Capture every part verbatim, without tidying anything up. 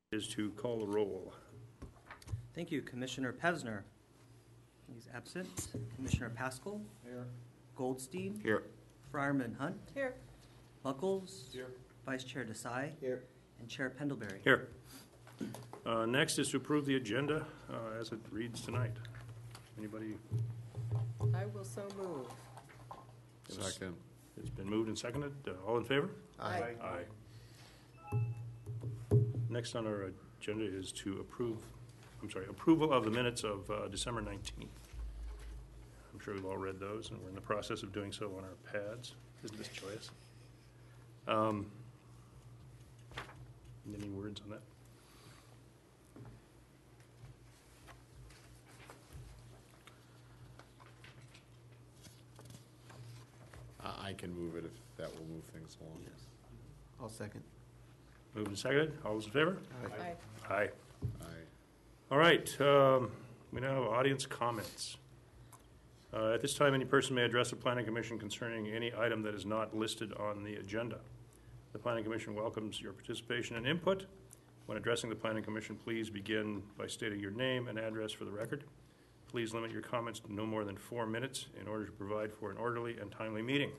is to call the roll. Thank you. Commissioner Pesner. He's absent. Commissioner Pascal. Here. Goldstein. Here. Friarman Hunt. Here. Buckles. Here. Vice Chair Desai. Here. And Chair Pendlebury. Here. Uh, next is to approve the agenda uh, as it reads tonight. Anybody? I will so move. Second. It's been moved and seconded. Uh, all in favor? Aye. Aye. Next on our agenda is to approve, I'm sorry, approval of the minutes of uh, December nineteenth. I'm sure we've all read those, and we're in the process of doing so on our pads. Isn't this joyous? Um, any words on that? I can move it if that will move things along. Yes. I'll second. Moved and seconded. All those in favor? Aye. Aye. Aye. All right. Um, we now have audience comments. Uh, at this time, any person may address the Planning Commission concerning any item that is not listed on the agenda. The Planning Commission welcomes your participation and input. When addressing the Planning Commission, please begin by stating your name and address for the record. Please limit your comments to no more than four minutes in order to provide for an orderly and timely meeting.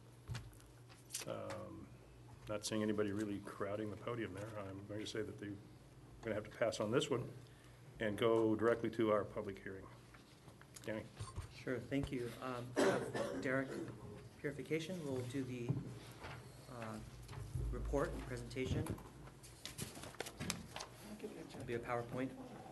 Um, not seeing anybody really crowding the podium there. I'm going to say that they're going to have to pass on this one and go directly to our public hearing. Danny? Sure. Thank you. Um, we have Derek Purification will do the uh, report and presentation. It'll be a PowerPoint.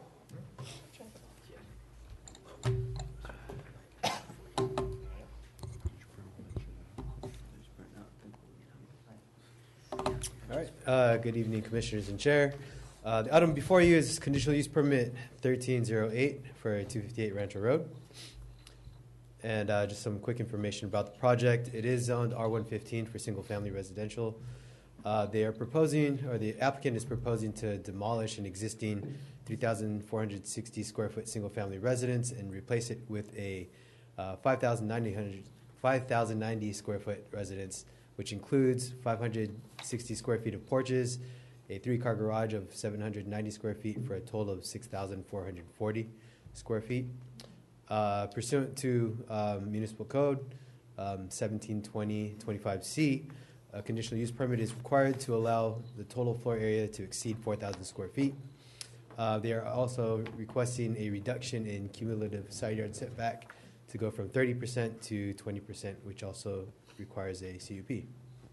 All right. Uh, good evening, Commissioners and Chair. Uh, the item before you is conditional use permit thirteen oh eight for two fifty-eight Rancho Road. And uh, just some quick information about the project. It is zoned R one fifteen for single-family residential. Uh, they are proposing, or the applicant is proposing to demolish an existing three thousand four hundred sixty square foot single-family residence and replace it with a uh, five thousand ninety square foot residence, which includes five hundred sixty square feet of porches, a three-car garage of seven hundred ninety square feet for a total of six thousand four hundred forty square feet. Uh, pursuant to um, municipal code um, seventeen twenty twenty-five C, a conditional use permit is required to allow the total floor area to exceed four thousand square feet. Uh, they are also requesting a reduction in cumulative side yard setback to go from thirty percent to twenty percent, which also requires a C U P.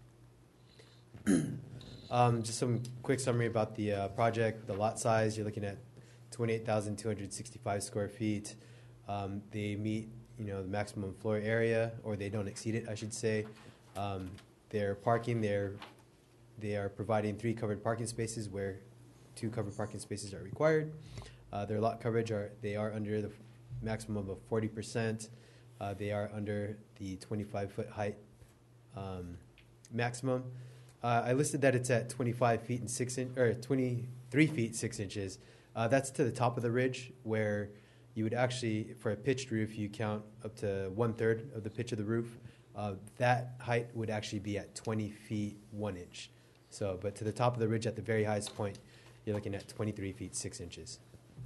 um, just some quick summary about the uh, project. The lot size, you're looking at twenty-eight thousand two hundred sixty-five square feet. Um, they meet, you know, the maximum floor area, or they don't exceed it, I should say. Um, they're parking. They're they are providing three covered parking spaces where two covered parking spaces are required. Uh, their lot coverage are they are under the maximum of forty percent. Uh, they are under the twenty-five foot height um, maximum. Uh, I listed that it's at twenty-five feet and six in, or twenty-three feet six inches. Uh, that's to the top of the ridge, where you would actually, for a pitched roof, you count up to one third of the pitch of the roof. Uh, that height would actually be at twenty feet one inch. So, but to the top of the ridge, at the very highest point, you're looking at twenty-three feet six inches.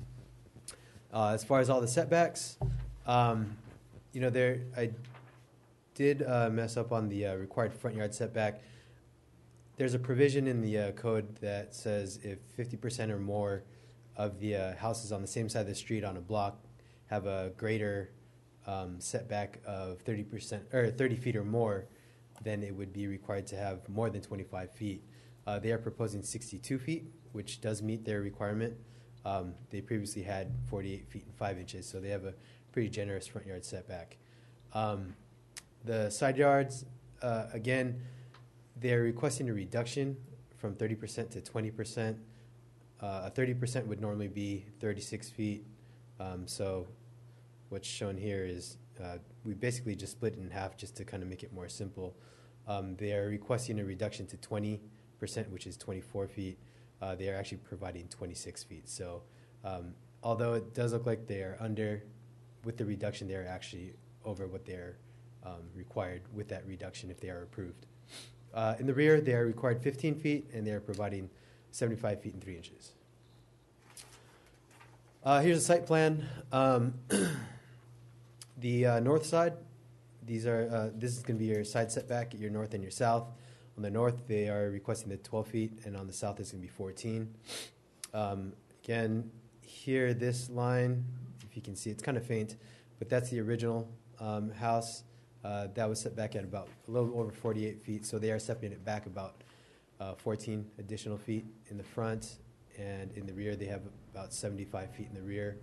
Uh, as far as all the setbacks, um, you know, there I did uh, mess up on the uh, required front yard setback. There's a provision in the uh, code that says if fifty percent or more of the uh, houses on the same side of the street on a block have a greater um, setback of thirty percent or thirty feet or more, then it would be required to have more than twenty-five feet. Uh, they are proposing sixty-two feet, which does meet their requirement. Um, they previously had forty-eight feet and five inches, so they have a pretty generous front yard setback. Um, the side yards, uh, again, they're requesting a reduction from thirty percent to twenty percent. Uh, a thirty percent would normally be thirty-six feet. Um, so what's shown here is uh, we basically just split it in half just to kind of make it more simple. Um, they are requesting a reduction to twenty percent, which is twenty-four feet. Uh, they are actually providing twenty-six feet. So um, although it does look like they are under, with the reduction, they are actually over what they're um, required with that reduction if they are approved. Uh, in the rear, they are required fifteen feet, and they are providing seventy-five feet and three inches. Uh, here's a site plan. Um, the uh, north side, these are uh, this is going to be your side setback at your north and your south. On the north, they are requesting the twelve feet, and on the south, it's going to be fourteen. Um, again, here, this line, if you can see, it's kind of faint, but that's the original um, house. Uh, that was set back at about a little over forty-eight feet, so they are stepping it back about uh, fourteen additional feet in the front, and in the rear, they have about seventy-five feet in the rear.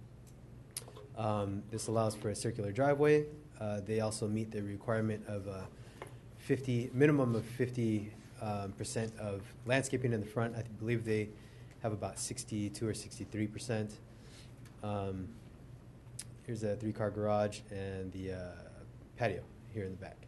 Um, this allows for a circular driveway. Uh, they also meet the requirement of a fifty minimum of fifty um, percent of landscaping in the front. I believe they have about sixty-two or sixty-three percent. Um, here's a three-car garage and the uh, patio here in the back.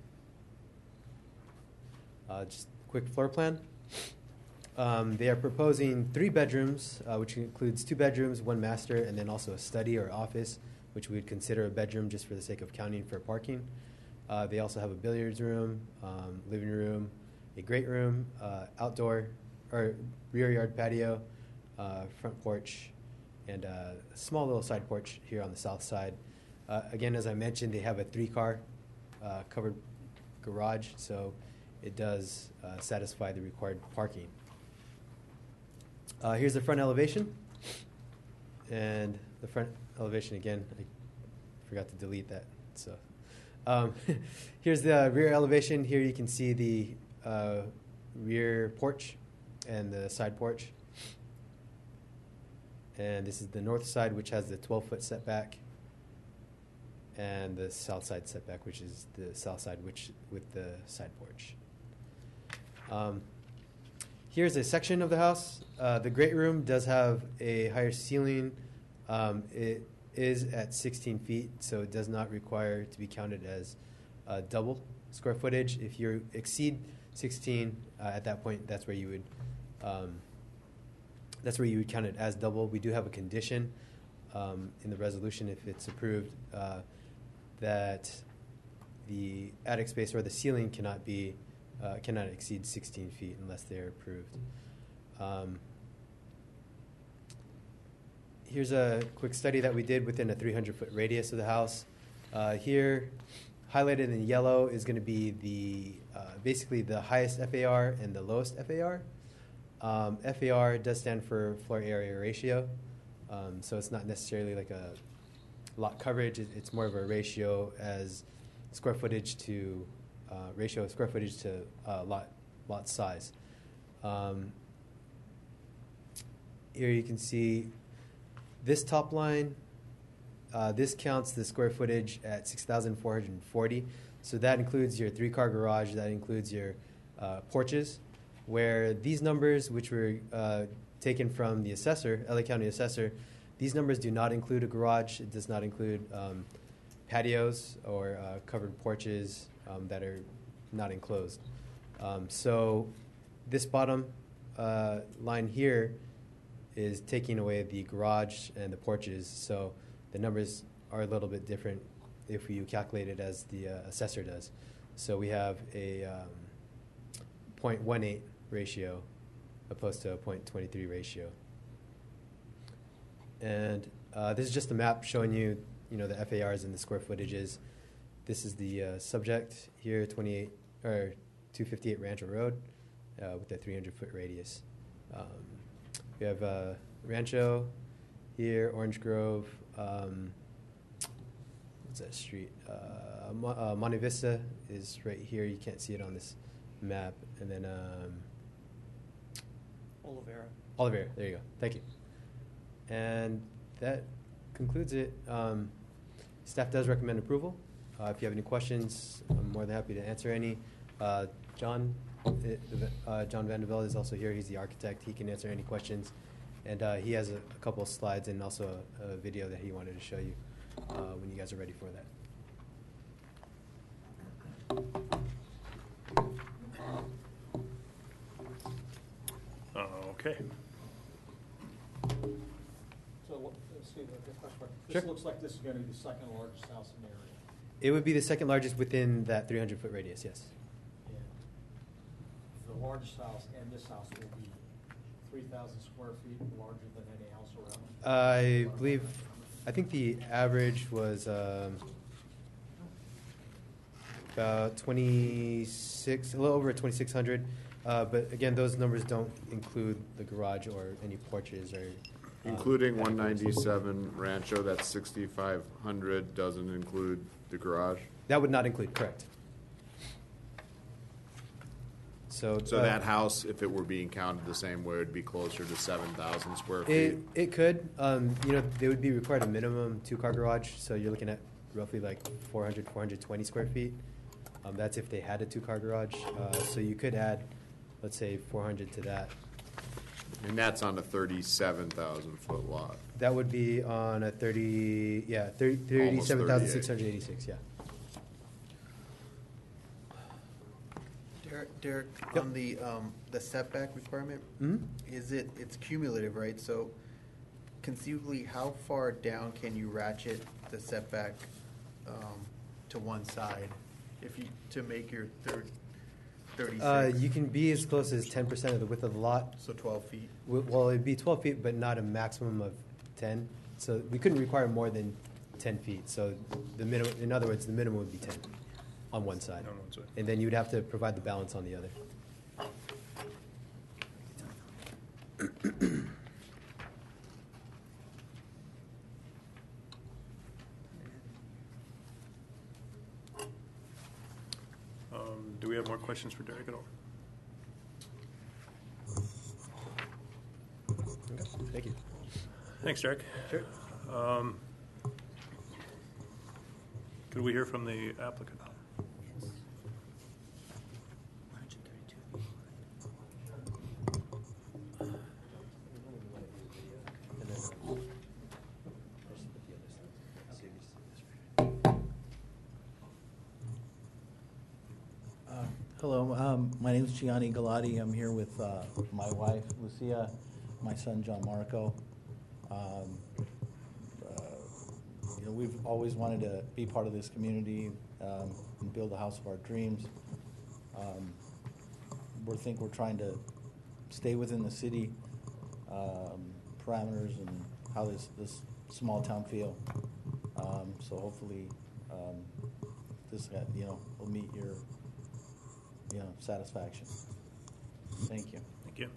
Uh, just a quick floor plan. Um, they are proposing three bedrooms, uh, which includes two bedrooms, one master, and then also a study or office, which we would consider a bedroom just for the sake of counting for parking. Uh, they also have a billiards room, um, living room, a great room, uh, outdoor or rear yard patio, uh, front porch, and a small little side porch here on the south side. Uh, again, as I mentioned, they have a three-car uh, covered garage, so it does uh, satisfy the required parking. Uh, here's the front elevation, and the front elevation again. I forgot to delete that, so um, here's the rear elevation. Here you can see the uh, rear porch and the side porch, and this is the north side, which has the twelve foot setback, and the south side setback, which is the south side, which with the side porch. Um, here's a section of the house. Uh, the great room does have a higher ceiling. Um, it is at sixteen feet, so it does not require to be counted as uh, double square footage. If you exceed sixteen, uh, at that point, that's where you would um, that's where you would count it as double. We do have a condition um, in the resolution, if it's approved, uh, that the attic space or the ceiling cannot be uh, cannot exceed sixteen feet unless they're approved. Um, here's a quick study that we did within a three hundred foot radius of the house. Uh, here, highlighted in yellow is going to be the uh, basically the highest F A R and the lowest F A R. Um, F A R does stand for floor area ratio, um, so it's not necessarily like a lot coverage. It, it's more of a ratio as square footage to uh, ratio of square footage to uh, lot lot size. Um, here you can see this top line. Uh, this counts the square footage at six thousand four hundred forty. So that includes your three-car garage. That includes your uh, porches. Where these numbers, which were uh, taken from the assessor, L A County assessor, these numbers do not include a garage. It does not include um, patios or uh, covered porches um, that are not enclosed. Um, so this bottom uh, line here is taking away the garage and the porches. So the numbers are a little bit different if you calculate it as the uh, assessor does. So we have a um, zero point one eight ratio opposed to a zero point two three ratio. And uh, this is just a map showing you, you know, the F A Rs and the square footages. This is the uh, subject here, twenty-eight or two fifty-eight Rancho Road uh, with a three hundred foot radius. Um, we have uh, Rancho here, Orange Grove. Um, what's that street? Uh, Mo- uh, Monte Vista is right here. You can't see it on this map. And then um, Olivera. Olivera, there you go. Thank you. And that concludes it. Um, staff does recommend approval. Uh, if you have any questions, I'm more than happy to answer any. Uh, John, uh, John Vandevelde is also here. He's the architect. He can answer any questions. And uh, he has a, a couple of slides and also a, a video that he wanted to show you uh, when you guys are ready for that. Uh, okay. So, what- let's see, the the question. Sure. This looks like this is going to be the second largest house in the area. It would be the second largest within that three hundred foot radius, yes. And the largest house and this house will be three thousand square feet larger than any house around it? I believe, I think the average was um, about twenty-six, a little over twenty-six hundred. Uh, but again, those numbers don't include the garage or any porches or. um, Including one patios. ninety-seven Rancho, that's sixty-five hundred, doesn't include the garage. That would not include, correct. So. So uh, that house, if it were being counted the same way, would be closer to seven thousand square feet. It, it could, um, you know, they would be required a minimum two-car garage, so you're looking at roughly like four hundred, four hundred twenty square feet. Um, that's if they had a two-car garage, uh, so you could add, let's say, four hundred to that. And that's on a thirty-seven thousand foot lot. That would be on a thirty, yeah, thirty, thirty-seven thousand six hundred eighty-six, yeah. Derek, Derek, Yep. on the, um, the setback requirement, Mhm. is it, it's cumulative, right? So conceivably, how far down can you ratchet the setback, um, to one side if you, to make your third, thirty-six? Uh, you can be as close as ten percent of the width of the lot. So twelve feet? W- Well, it'd be twelve feet, but not a maximum of ten. So we couldn't require more than ten feet. So the minimum, in other words, the minimum would be ten on one side. On one side. And then you would have to provide the balance on the other. Um, Do we have more questions for Derek at all? Okay, thank you. Thanks, Derek. Sure. Um, Could we hear from the applicant? one hundred thirty-two. Uh, Hello, um, my name is Gianni Galati. I'm here with uh, my wife, Lucia, my son, John Marco. Um, uh, You know, we've always wanted to be part of this community um, and build the house of our dreams. Um, We think we're trying to stay within the city um, parameters and how this, this small town feel. Um, So hopefully, um, this, uh, you know, will meet your you know, satisfaction. Thank you. Thank you.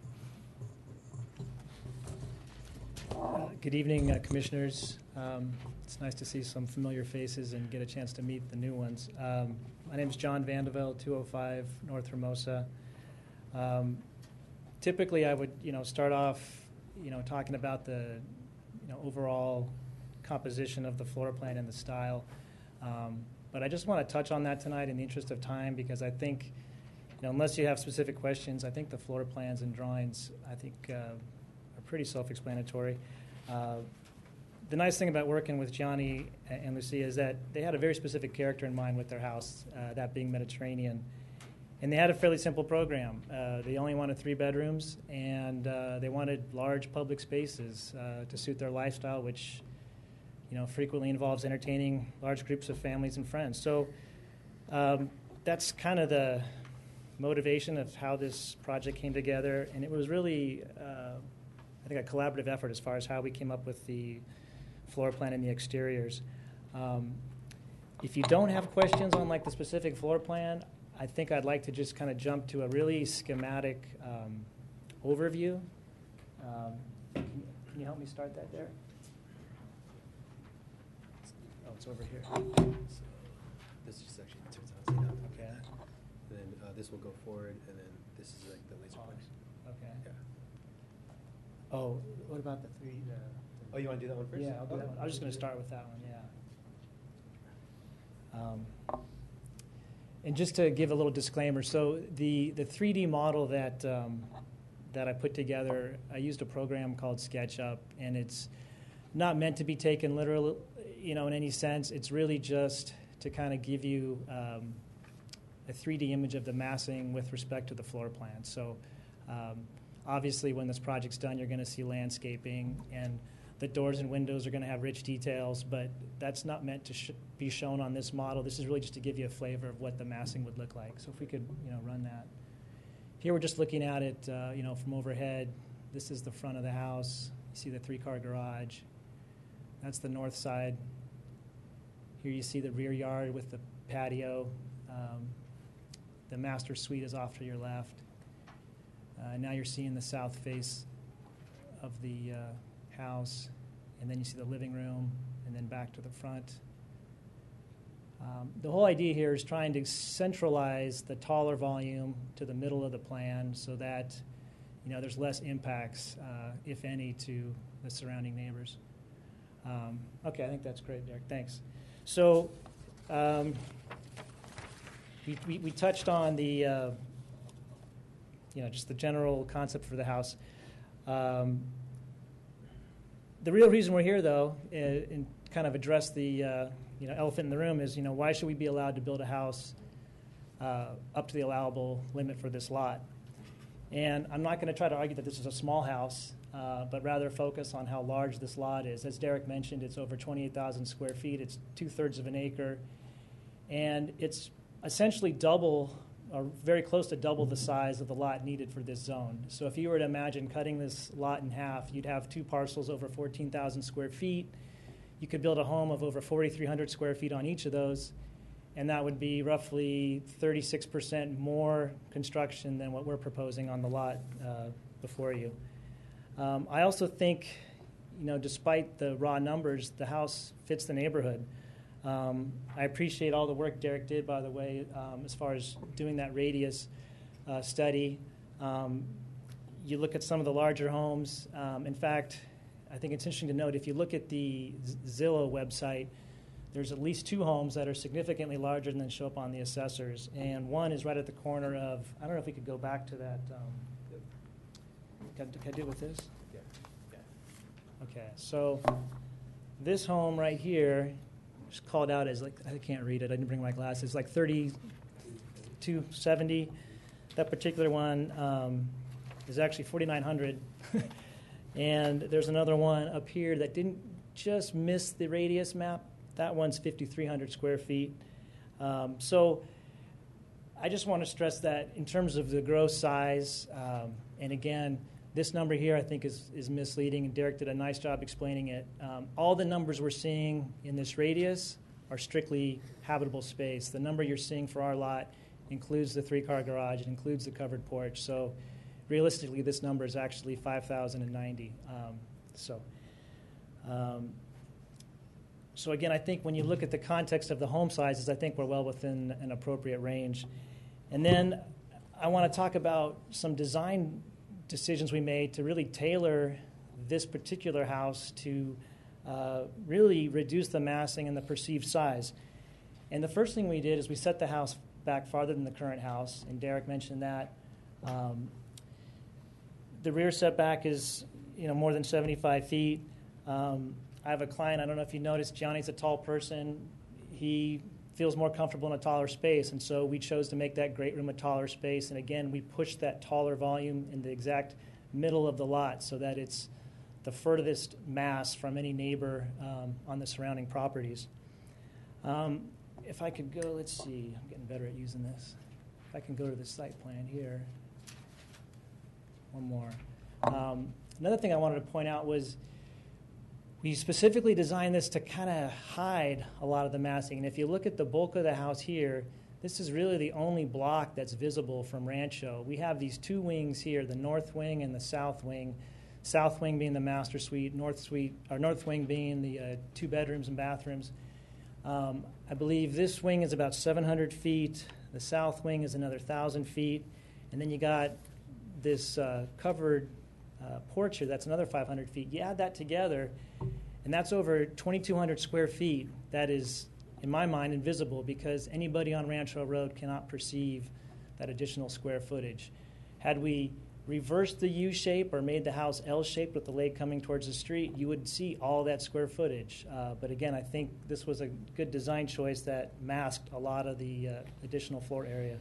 Uh, Good evening, uh, Commissioners. Um, It's nice to see some familiar faces and get a chance to meet the new ones. Um, My name is John Vandeveld, two oh five North Hermosa. Um, Typically, I would, you know, start off, you know, talking about the, you know, overall composition of the floor plan and the style. Um, But I just want to touch on that tonight in the interest of time, because I think, you know, unless you have specific questions, I think the floor plans and drawings, I think, uh, are pretty self-explanatory. Uh, The nice thing about working with Johnny and Lucia is that they had a very specific character in mind with their house, uh, that being Mediterranean. And they had a fairly simple program. Uh, they only wanted three bedrooms, and uh, they wanted large public spaces uh, to suit their lifestyle, which, you know, frequently involves entertaining large groups of families and friends. So um, that's kind of the motivation of how this project came together, and it was really, uh, I think, a collaborative effort as far as how we came up with the floor plan and the exteriors. Um, if you don't have questions on like the specific floor plan, I think I'd like to just kind of jump to a really schematic um, overview. Um, can, can you help me start that there? Oh, it's over here. So this just actually turns out to be Okay. And then uh, this will go forward, and then this is like the laser point. Okay. Yeah. Oh, what about the three? The, Oh, you want to do that one first? Yeah, I'll do Oh, that one. I was just going to start with that one, yeah. Um, and just to give a little disclaimer, so the, the three D model that, um, that I put together, I used a program called SketchUp, and it's not meant to be taken literal, you know, in any sense. It's really just to kind of give you um, a three D image of the massing with respect to the floor plan. So um, obviously when this project's done, you're going to see landscaping, and the doors and windows are going to have rich details, but that's not meant to sh- be shown on this model. This is really just to give you a flavor of what the massing would look like. So if we could, you know, run that. Here we're just looking at it, uh, you know, from overhead. This is the front of the house. You see the three-car garage. That's the north side. Here you see the rear yard with the patio. Um, the master suite is off to your left. Uh, now you're seeing the south face of the uh, house, and then you see the living room, and then back to the front. Um, the whole idea here is trying to centralize the taller volume to the middle of the plan so that, you know, there's less impacts, uh, if any, to the surrounding neighbors. Um, okay, I think that's great, Derek. Thanks. So um, we, we, we touched on the, uh, you know, just the general concept for the house. Um, the real reason we're here, though, is, and kind of address the uh, you know elephant in the room, is, you know, why should we be allowed to build a house uh, up to the allowable limit for this lot? And I'm not going to try to argue that this is a small house, uh, but rather focus on how large this lot is. As Derek mentioned, it's over twenty-eight thousand square feet. It's two-thirds of an acre. And it's essentially double, or very close to double the size of the lot needed for this zone. So if you were to imagine cutting this lot in half, you'd have two parcels over fourteen thousand square feet. You could build a home of over forty-three hundred square feet on each of those, and that would be roughly thirty-six percent more construction than what we're proposing on the lot uh, before you. Um, I also think, you know, despite the raw numbers, the house fits the neighborhood. Um, I appreciate all the work Derek did, by the way, um, as far as doing that radius uh, study. Um, you look at some of the larger homes. Um, in fact, I think it's interesting to note, if you look at the Zillow website, there's at least two homes that are significantly larger than show up on the assessors. And one is right at the corner of, I don't know if we could go back to that. Um, can, can I do it with this? Yeah. yeah. Okay, so this home right here is called out as, like, I can't read it, I didn't bring my glasses, like thirty-two seventy. That particular one um, is actually forty-nine hundred. And there's another one up here that didn't just miss the radius map. That one's fifty-three hundred square feet. Um, so I just want to stress that in terms of the gross size, um, and again, this number here I think is, is misleading, and Derek did a nice job explaining it. Um, all the numbers we're seeing in this radius are strictly habitable space. The number you're seeing for our lot includes the three-car garage. It includes the covered porch. So realistically, this number is actually five thousand ninety. Um, so, um, so again, I think when you look at the context of the home sizes, I think we're well within an appropriate range. And then I want to talk about some design decisions we made to really tailor this particular house to uh, really reduce the massing and the perceived size. And the first thing we did is we set the house back farther than the current house, and Derek mentioned that. Um, The rear setback is, you know, more than seventy-five feet. Um, I have a client, I don't know if you noticed, Johnny's a tall person. He feels more comfortable in a taller space, and so we chose to make that great room a taller space. And again, we pushed that taller volume in the exact middle of the lot so that it's the furthest mass from any neighbor um, on the surrounding properties. Um, if I could go, let's see, I'm getting better at using this. If I can go to the site plan here. One more. Um, another thing I wanted to point out was we specifically designed this to kind of hide a lot of the massing. And if you look at the bulk of the house here, this is really the only block that's visible from Rancho. We have these two wings here, the north wing and the south wing. South wing being the master suite, north suite, or north wing being the uh, two bedrooms and bathrooms. Um, I believe this wing is about seven hundred feet. The south wing is another one thousand feet. And then you got this uh, covered uh, porch here, that's another five hundred feet. You add that together, and that's over twenty-two hundred square feet. That is, in my mind, invisible because anybody on Rancho Road cannot perceive that additional square footage. Had we reversed the U shape or made the house L-shaped with the lake coming towards the street, you would see all that square footage. Uh, but again, I think this was a good design choice that masked a lot of the uh, additional floor area.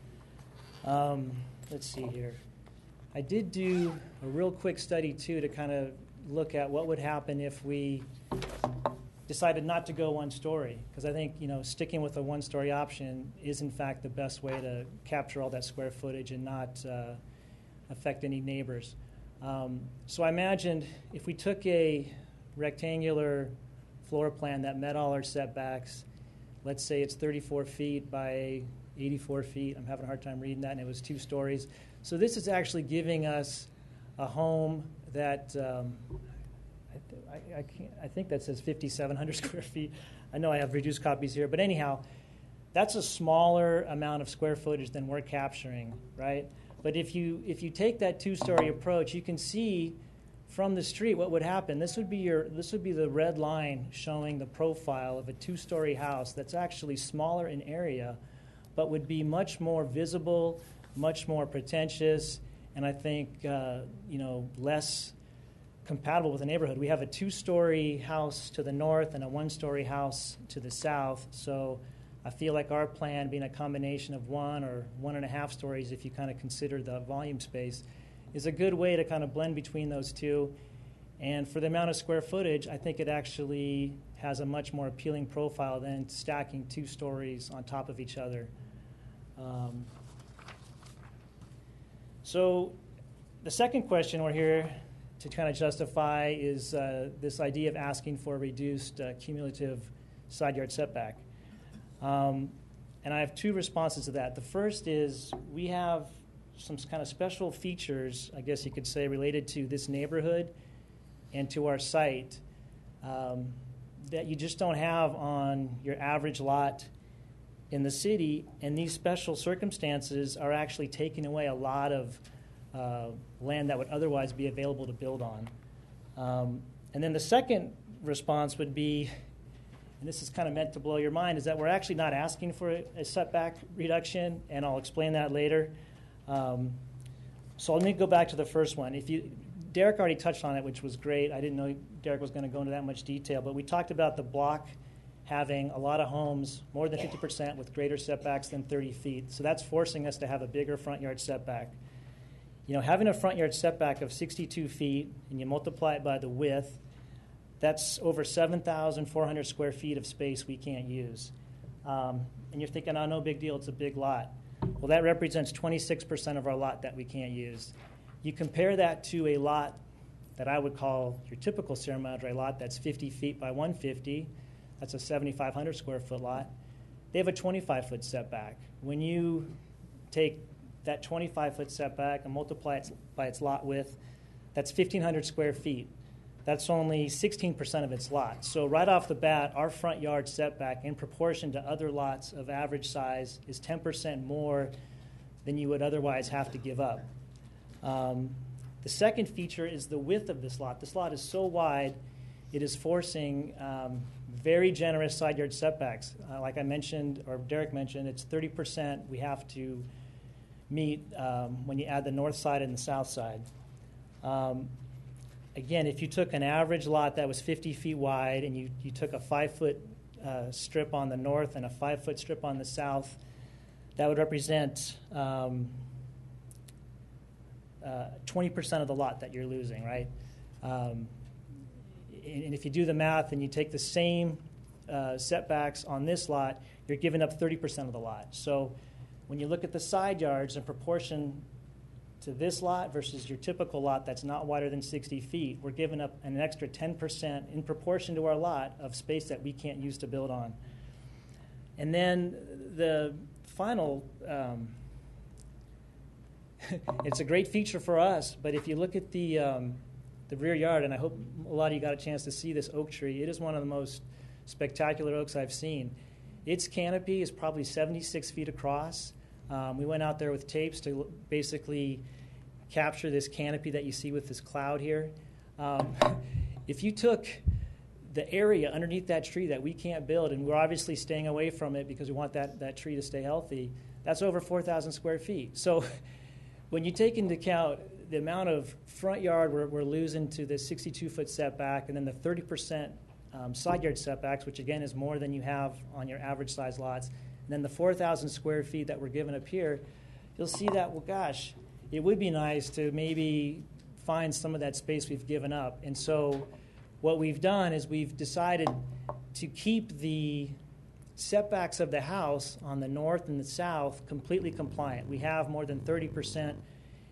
Um, let's see here. I did do a real quick study, too, to kind of look at what would happen if we decided not to go one story. Because I think, you know, sticking with a one-story option is, in fact, the best way to capture all that square footage and not uh, affect any neighbors. Um, so I imagined if we took a rectangular floor plan that met all our setbacks, let's say it's thirty-four feet by eighty-four feet. I'm having a hard time reading that, and it was two stories. So this is actually giving us a home that um, I, th- I, I, can't, I think that says fifty-seven hundred square feet. I know I have reduced copies here, but anyhow, that's a smaller amount of square footage than we're capturing, right? But if you if you take that two-story approach, you can see from the street what would happen. This would be your this would be the red line showing the profile of a two-story house that's actually smaller in area, but would be much more visible, much more pretentious, and I think uh, you know less compatible with the neighborhood. We have a two-story house to the north and a one-story house to the south, so I feel like our plan, being a combination of one or one and a half stories, if you kind of consider the volume space, is a good way to kind of blend between those two. And for the amount of square footage, I think it actually has a much more appealing profile than stacking two stories on top of each other. Um, so the second question we're here to kind of justify is uh, this idea of asking for a reduced uh, cumulative side yard setback. Um, and I have two responses to that. The first is we have some kind of special features, I guess you could say, related to this neighborhood and to our site um, that you just don't have on your average lot in the city. And these special circumstances are actually taking away a lot of uh, land that would otherwise be available to build on. Um, and then the second response would be, and this is kind of meant to blow your mind, is that we're actually not asking for a, a setback reduction, and I'll explain that later. Um, so let me go back to the first one. If you, Derek already touched on it, which was great. I didn't know Derek was going to go into that much detail, but we talked about the block having a lot of homes, more than fifty percent, with greater setbacks than thirty feet. So that's forcing us to have a bigger front yard setback. You know, having a front yard setback of sixty-two feet, and you multiply it by the width, that's over seven thousand four hundred square feet of space we can't use. Um, and you're thinking, oh, no big deal, it's a big lot. Well, that represents twenty-six percent of our lot that we can't use. You compare that to a lot that I would call your typical Sierra Madre lot that's fifty feet by one hundred fifty. That's a seventy-five hundred square foot lot. They have a twenty-five foot setback. When you take that twenty-five foot setback and multiply it by its lot width, that's fifteen hundred square feet. That's only sixteen percent of its lot. So right off the bat, our front yard setback in proportion to other lots of average size is ten percent more than you would otherwise have to give up. Um, the second feature is the width of this lot. This lot is so wide, it is forcing um, very generous side yard setbacks. Uh, like I mentioned, or Derek mentioned, it's thirty percent we have to meet um, when you add the north side and the south side. Um, Again, if you took an average lot that was fifty feet wide and you, you took a five-foot uh, strip on the north and a five-foot strip on the south, that would represent um, uh, twenty percent of the lot that you're losing, right? Um, and, and if you do the math and you take the same uh, setbacks on this lot, you're giving up thirty percent of the lot. So when you look at the side yards in proportion to this lot versus your typical lot that's not wider than sixty feet, we're giving up an extra ten percent in proportion to our lot of space that we can't use to build on. And then the final, um, it's a great feature for us, but if you look at the, um, the rear yard, and I hope a lot of you got a chance to see this oak tree, it is one of the most spectacular oaks I've seen. Its canopy is probably seventy-six feet across. Um, we went out there with tapes to basically capture this canopy that you see with this cloud here. Um, if you took the area underneath that tree that we can't build, and we're obviously staying away from it because we want that, that tree to stay healthy, that's over four thousand square feet. So when you take into account the amount of front yard we're, we're losing to this sixty-two foot setback, and then the thirty percent um, side yard setbacks, which again is more than you have on your average size lots, and then the four thousand square feet that we're given up here, you'll see that, well, gosh, it would be nice to maybe find some of that space we've given up. And so what we've done is we've decided to keep the setbacks of the house on the north and the south completely compliant. We have more than thirty percent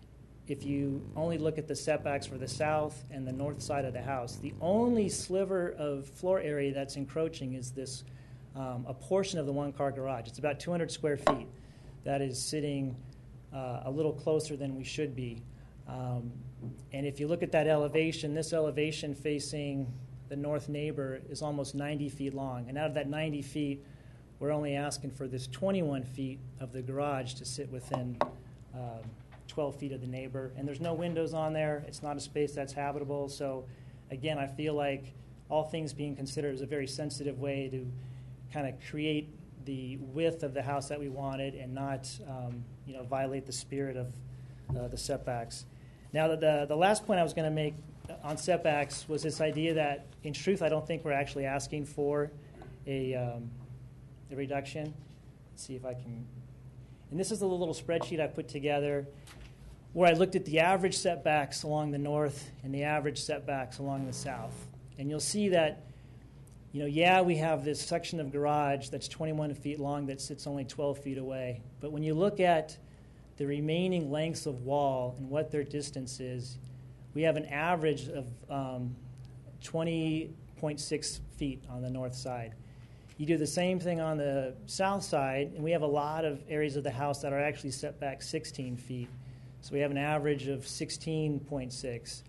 if you only look at the setbacks for the south and the north side of the house, the only sliver of floor area that's encroaching is this, um, a portion of the one-car garage. It's about two hundred square feet that is sitting uh, a little closer than we should be. Um, and if you look at that elevation, this elevation facing the north neighbor is almost ninety feet long. And out of that ninety feet, we're only asking for this twenty-one feet of the garage to sit within um, twelve feet of the neighbor. And there's no windows on there. It's not a space that's habitable. So again, I feel like all things being considered is a very sensitive way to kind of create the width of the house that we wanted and not um, you know, violate the spirit of uh, the setbacks. Now, the, the, the last point I was going to make on setbacks was this idea that, in truth, I don't think we're actually asking for a, um, a reduction. Let's see if I can. And this is a little spreadsheet I put together where I looked at the average setbacks along the north and the average setbacks along the south. And you'll see that, you know, yeah, we have this section of garage that's twenty-one feet long that sits only twelve feet away. But when you look at the remaining lengths of wall and what their distance is, we have an average of um, twenty point six feet on the north side. You do the same thing on the south side, and we have a lot of areas of the house that are actually set back sixteen feet. So we have an average of sixteen point six.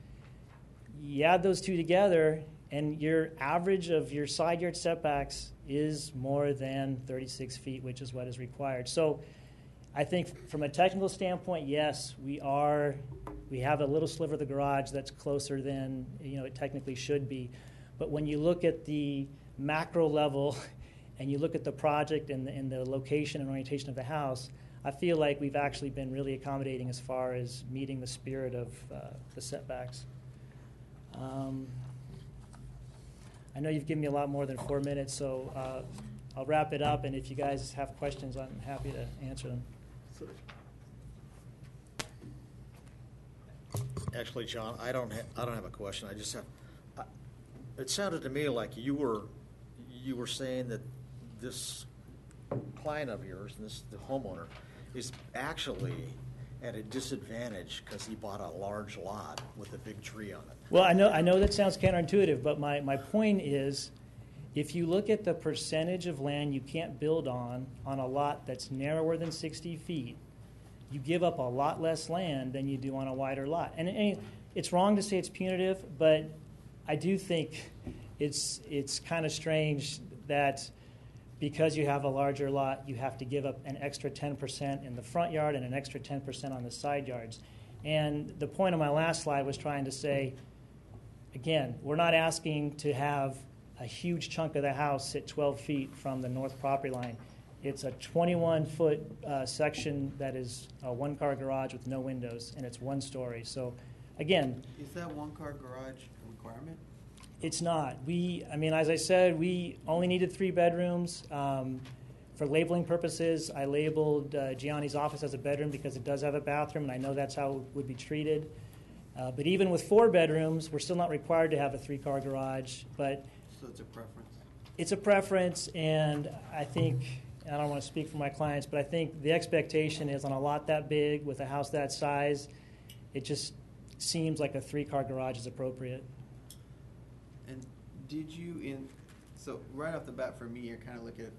You add those two together, and your average of your side yard setbacks is more than thirty-six feet, which is what is required. So I think from a technical standpoint, yes, we are, we have a little sliver of the garage that's closer than, you know, it technically should be. But when you look at the macro level and you look at the project and the, and the location and orientation of the house, I feel like we've actually been really accommodating as far as meeting the spirit of uh, the setbacks. Um, I know you've given me a lot more than four minutes, so uh, I'll wrap it up, and if you guys have questions, I'm happy to answer them. Actually, John, I don't ha- I don't have a question. I just have. I, it sounded to me like you were you were saying that this client of yours, and this the homeowner, is actually at a disadvantage because he bought a large lot with a big tree on it. Well, I know I know that sounds counterintuitive, but my, my point is, if you look at the percentage of land you can't build on on a lot that's narrower than sixty feet, you give up a lot less land than you do on a wider lot. And, and it's wrong to say it's punitive, but I do think it's it's kind of strange that because you have a larger lot, you have to give up an extra ten percent in the front yard and an extra ten percent on the side yards. And the point of my last slide was trying to say, again, we're not asking to have a huge chunk of the house sit twelve feet from the north property line. It's a twenty-one foot uh, section that is a one-car garage with no windows, and it's one story. So, again, Is that one-car garage a requirement? it's not. We, I mean, as I said, we only needed three bedrooms. Um, for labeling purposes, I labeled uh, Gianni's office as a bedroom because it does have a bathroom, and I know that's how it would be treated. Uh, but even with four bedrooms, we're still not required to have a three-car garage. But So it's a preference? it's a preference, and I think, I don't want to speak for my clients, but I think the expectation is on a lot that big with a house that size, it just seems like a three-car garage is appropriate. And did you in, so right off the bat for me, you're kind of look at,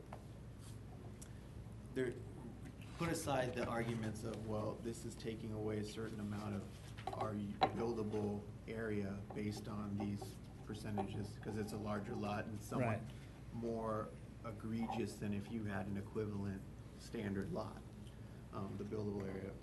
there, put aside the arguments of, well, this is taking away a certain amount of our buildable area based on these percentages, because it's a larger lot and somewhat Right. more egregious than if you had an equivalent standard lot, um, the buildable area.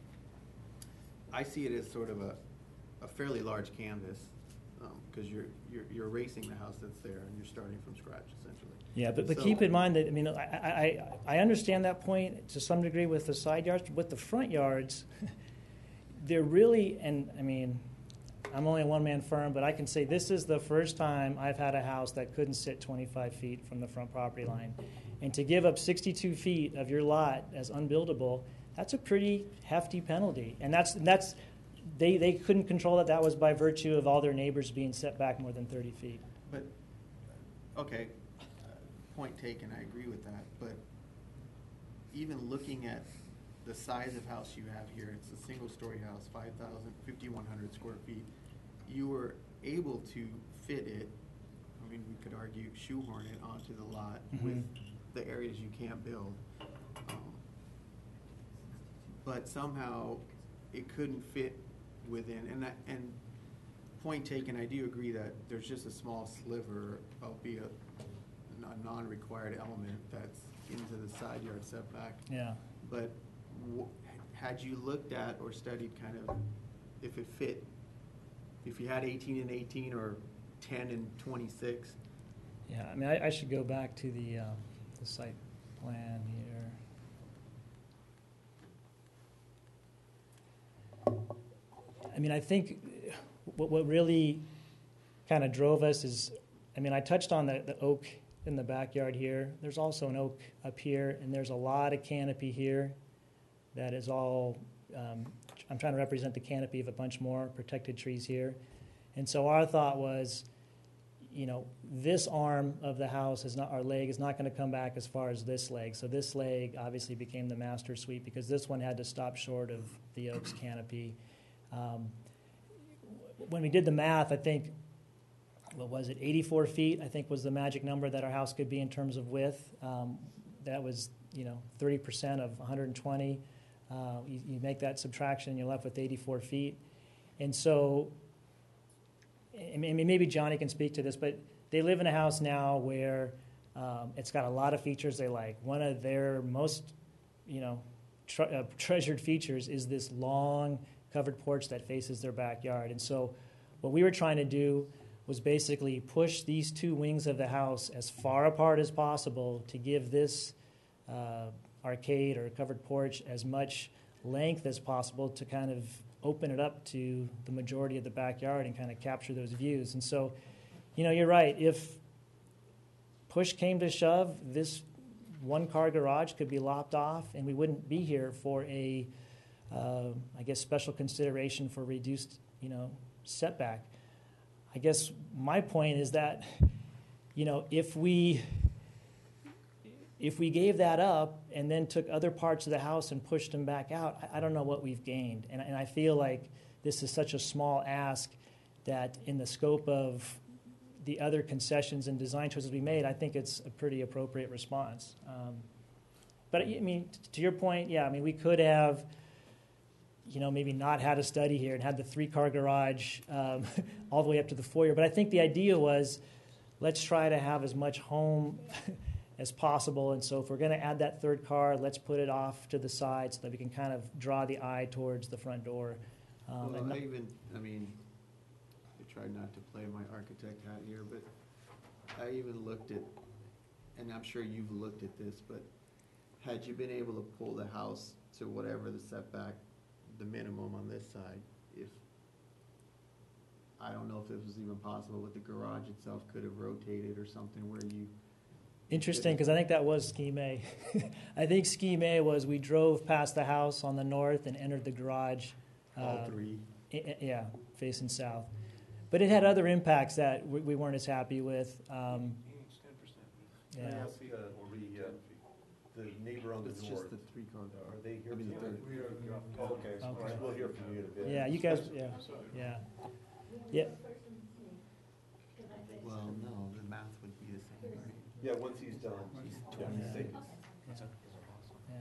I see it as sort of a, a fairly large canvas, because um, you're, you're you're erasing the house that's there and you're starting from scratch essentially. Yeah, but, but So- keep in mind that, I mean, I, I, I understand that point to some degree with the side yards, but with the front yards, they're really, and I mean, I'm only a one-man firm, but I can say this is the first time I've had a house that couldn't sit twenty-five feet from the front property line. And to give up sixty-two feet of your lot as unbuildable, that's a pretty hefty penalty. And that's, and that's they, they couldn't control that. That was by virtue of all their neighbors being set back more than thirty feet. But, okay, uh, point taken, I agree with that, but even looking at the size of house you have here, it's a single-story house, five thousand, fifty-one hundred square feet. You were able to fit it, I mean, we could argue shoehorn it onto the lot Mhm. with the areas you can't build. Um, But somehow it couldn't fit within, and that, and point taken, I do agree that there's just a small sliver, albeit a non-required element that's into the side yard setback. Yeah. But w- had you looked at or studied kind of if it fit, if you had eighteen and eighteen or ten and twenty-six? Yeah, I mean, I, I should go back to the, uh, the site plan here. I mean, I think what, what really kind of drove us is, I mean, I touched on the, the oak in the backyard here. There's also an oak up here, and there's a lot of canopy here that is all, um, I'm trying to represent the canopy of a bunch more protected trees here. And so our thought was, you know, this arm of the house is not, our leg is not going to come back as far as this leg. So this leg obviously became the master suite because this one had to stop short of the oak's canopy. Um, when we did the math, I think, what was it, eighty-four feet, I think was the magic number that our house could be in terms of width. Um, that was, you know, thirty percent of one hundred twenty. Uh, you, you make that subtraction, you're left with eighty-four feet. And so, I mean, maybe Johnny can speak to this, but they live in a house now where um, it's got a lot of features they like. One of their most, you know, tre- uh, treasured features is this long covered porch that faces their backyard. And so what we were trying to do was basically push these two wings of the house as far apart as possible to give this uh, arcade or covered porch as much length as possible to kind of open it up to the majority of the backyard and kind of capture those views. And so, you know, you're right. If push came to shove, this one-car garage could be lopped off, and we wouldn't be here for a, uh, I guess, special consideration for reduced, you know, setback. I guess my point is that, you know, if we if we gave that up and then took other parts of the house and pushed them back out, I, I don't know what we've gained. And, and I feel like this is such a small ask that in the scope of the other concessions and design choices we made, I think it's a pretty appropriate response. Um, but, I mean, to your point, yeah, I mean, we could have, you know, maybe not had a study here and had the three-car garage um, all the way up to the foyer. But I think the idea was, let's try to have as much home as possible. And so if we're going to add that third car, let's put it off to the side so that we can kind of draw the eye towards the front door. Um, Well, and I not- even, I mean, I tried not to play my architect hat here, but I even looked at, and I'm sure you've looked at this, but had you been able to pull the house to whatever the setback, the minimum on this side, if, I don't know if it was even possible, but the garage itself could have rotated or something where you. Interesting, because I think that was Scheme A. I think Scheme A was we drove past the house on the north and entered the garage. All uh, three. I- I- Yeah, facing south. But it had other impacts that we we weren't as happy with. Um, Can I yeah. ask, uh, the, uh, the neighbor on the It's north, just the three car. are they here? I mean, the third. Oh, okay, all Okay. right, we'll hear from you in a bit. Yeah, you guys, yeah, yeah. Yeah, Well, no, the math would be the same, right? Yeah, once he's done. He's Yeah. twenty-six. yeah.